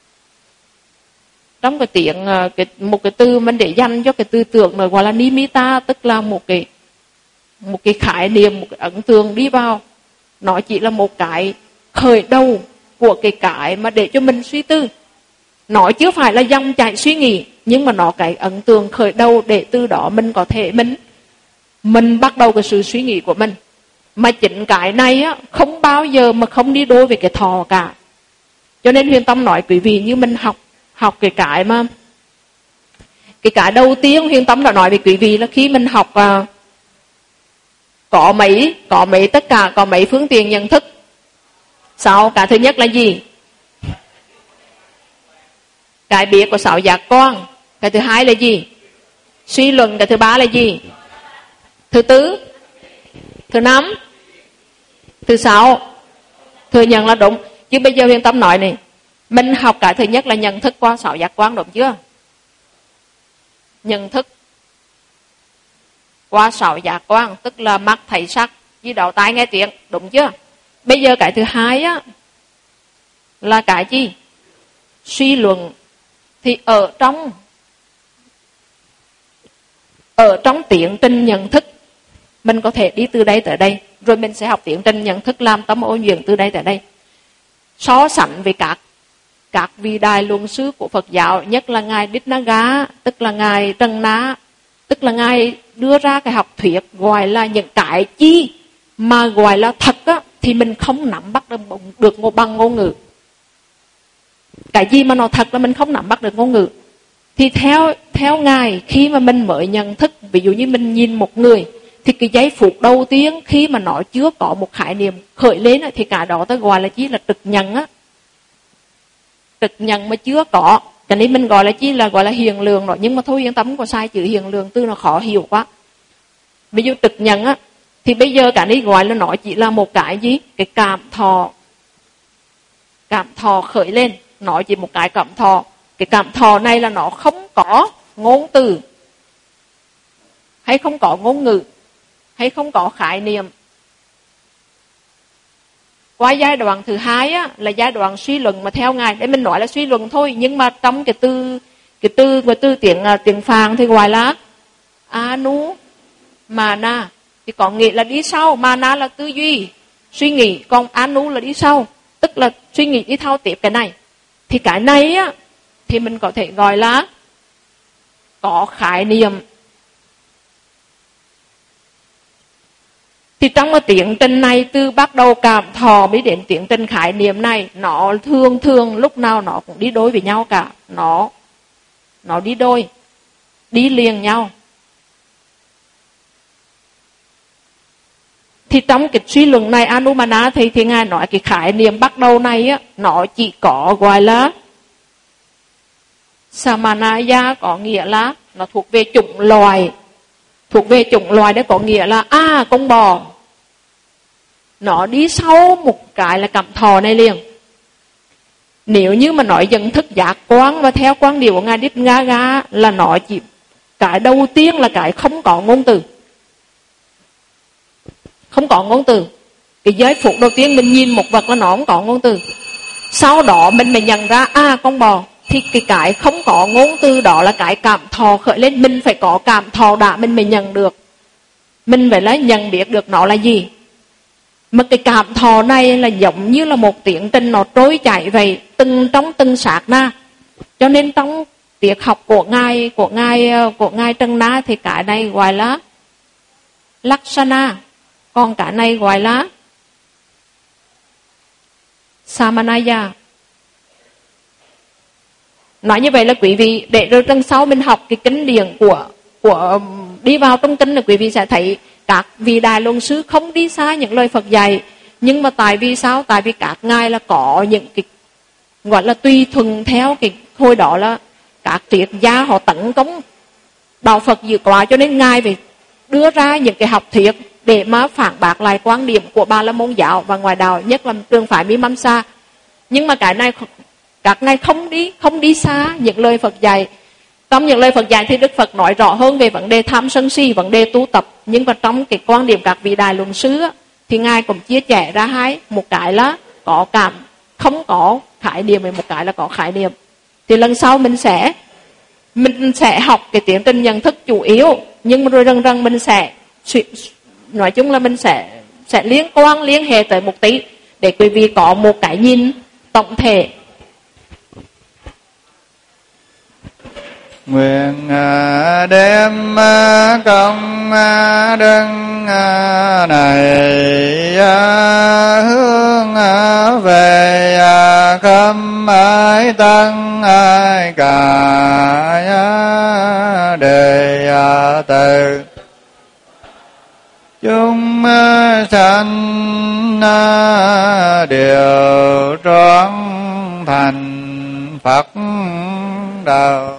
A: trong cái tiếng một cái từ mình để dành cho cái tư tưởng này gọi là nimitta, tức là một cái khái niệm, một cái ấn tượng đi vào. Nó chỉ là một cái khởi đầu của cái mà để cho mình suy tư. Nó chưa phải là dòng chảy suy nghĩ, nhưng mà nó cái ấn tượng khởi đầu để từ đó mình có thể mình bắt đầu cái sự suy nghĩ của mình. Mà chính cái này á, không bao giờ mà không đi đôi với cái thọ cả. Cho nên Huyền Tâm nói quý vị, như mình học cái đầu tiên Huyền Tâm đã nói với quý vị là khi mình học có mấy tất cả có mấy phương tiện nhận thức. Sau cái thứ nhất là gì? Cái biết của sáu giác quan. Cái thứ hai là gì? Suy luận. Cái thứ ba là gì? Thứ tư, thứ năm, thứ sáu, thừa nhận là đúng. Chứ bây giờ Huyền Tâm nói này, mình học cái thứ nhất là nhận thức qua sáu giác quan, đúng chưa? Nhận thức qua sáu giác quan, tức là mắt thấy sắc, với đầu tai nghe tiếng, đúng chưa? Bây giờ cái thứ hai á là cái gì? Suy luận. Thì ở trong tiến trình nhận thức, mình có thể đi từ đây tới đây, rồi mình sẽ học tiến trình nhận thức làm tâm ô nhuyễn từ đây tới đây. so sánh với các vị đại luận sư của Phật giáo, nhất là ngài Đít-na-gá, tức là ngài Trần Na, tức là ngài đưa ra cái học thuyết gọi là những cái chi mà gọi là thật á, thì mình không nắm bắt được bằng ngôn ngữ. Cái gì mà nó thật là mình không nắm bắt được ngôn ngữ. Thì theo ngài, khi mà mình mới nhận thức, ví dụ như mình nhìn một người, thì cái giây phút đầu tiên khi mà nó chưa có một khái niệm khởi lên thì cả đó ta gọi là chỉ là trực nhận á. Trực nhận mà chưa có, cho nên mình gọi là chỉ là gọi là hiện lượng rồi. Nhưng mà thôi yên tâm, có sai chữ hiện lượng, từ nó khó hiểu quá. Ví dụ trực nhận á, thì bây giờ cả đây gọi là nó chỉ là một cái gì? Cái cảm thọ khởi lên, nó chỉ một cái cảm thọ. Cái cảm thọ này là nó không có ngôn từ, hay không có ngôn ngữ, hay không có khái niệm. Qua giai đoạn thứ hai á, là giai đoạn suy luận, mà theo ngài, để mình nói là suy luận thôi, nhưng mà trong cái từ tiếng Phạn thì gọi là Anumana, thì có nghĩa là đi sau. Mana là tư duy, suy nghĩ, còn Anu là đi sau, tức là suy nghĩ đi thao tiếp cái này. Thì cái này á, thì mình có thể gọi là có khái niệm. Thì trong cái tiến trình này, từ bắt đầu cảm thọ mới đến tiến trình khái niệm này, nó thường lúc nào nó cũng đi đôi với nhau cả. Nó đi đôi, đi liền nhau. Thì trong cái suy luận này, Anumana thì ngài nói cái khái niệm bắt đầu này á, nó chỉ có gọi là Samanaya, có nghĩa là nó thuộc về chủng loài. Thuộc về chủng loài đấy, có nghĩa là con bò. Nó đi sau một cái là cảm thọ này liền. Nếu như mà nói nhận thức giác quan và theo quan điểm của ngài Đít-na-gá là nó chỉ cái đầu tiên là cái không có ngôn từ. Không có ngôn từ. Cái giây phút đầu tiên mình nhìn một vật là nó không có ngôn từ. Sau đó mình mới nhận ra con bò. Thì cái không có ngôn từ đó là cái cảm thọ khởi lên. Mình phải có cảm thọ đã mình mới nhận được. Mình phải là nhận biết được nó là gì. Mà cái cảm thọ này là giống như là một tiến trình nó trôi chảy vậy, trong từng sát na. Cho nên trong tiết học của ngài Trần Na thì cái này gọi là Lakshana, còn cái này gọi là Samanaya. Nói như vậy là quý vị, để rồi lần sau mình học cái kinh điển của đi vào trong kinh là quý vị sẽ thấy các vị đại luận sư không đi xa những lời Phật dạy. Nhưng mà tại vì sao? Tại vì các ngài là có những cái gọi là tùy thuận theo cái hồi đó là các triết gia họ tấn công đạo Phật dữ quá, cho nên ngài phải đưa ra những cái học thuyết để mà phản bác lại quan điểm của Ba La Môn giáo và ngoại đạo, nhất là trường phái Mimamsa. Nhưng mà cái này các ngài không đi xa những lời Phật dạy. Trong những lời Phật dạy thì Đức Phật nói rõ hơn về vấn đề tham sân si, vấn đề tu tập. Nhưng mà trong cái quan điểm các vị đại luận sư thì ngài cũng chia sẻ ra hai, một cái là có cảm không có khái niệm, và một cái là có khái niệm. Thì lần sau mình sẽ học cái tiến trình nhận thức chủ yếu, nhưng mà rồi dần mình sẽ nói chung là mình sẽ liên hệ tới một tí để quý vị có một cái nhìn tổng thể.
J: Nguyện đem công đức này hướng về khâm ái tăng ai cả đề từ chúng sanh đều trọn thành Phật đạo.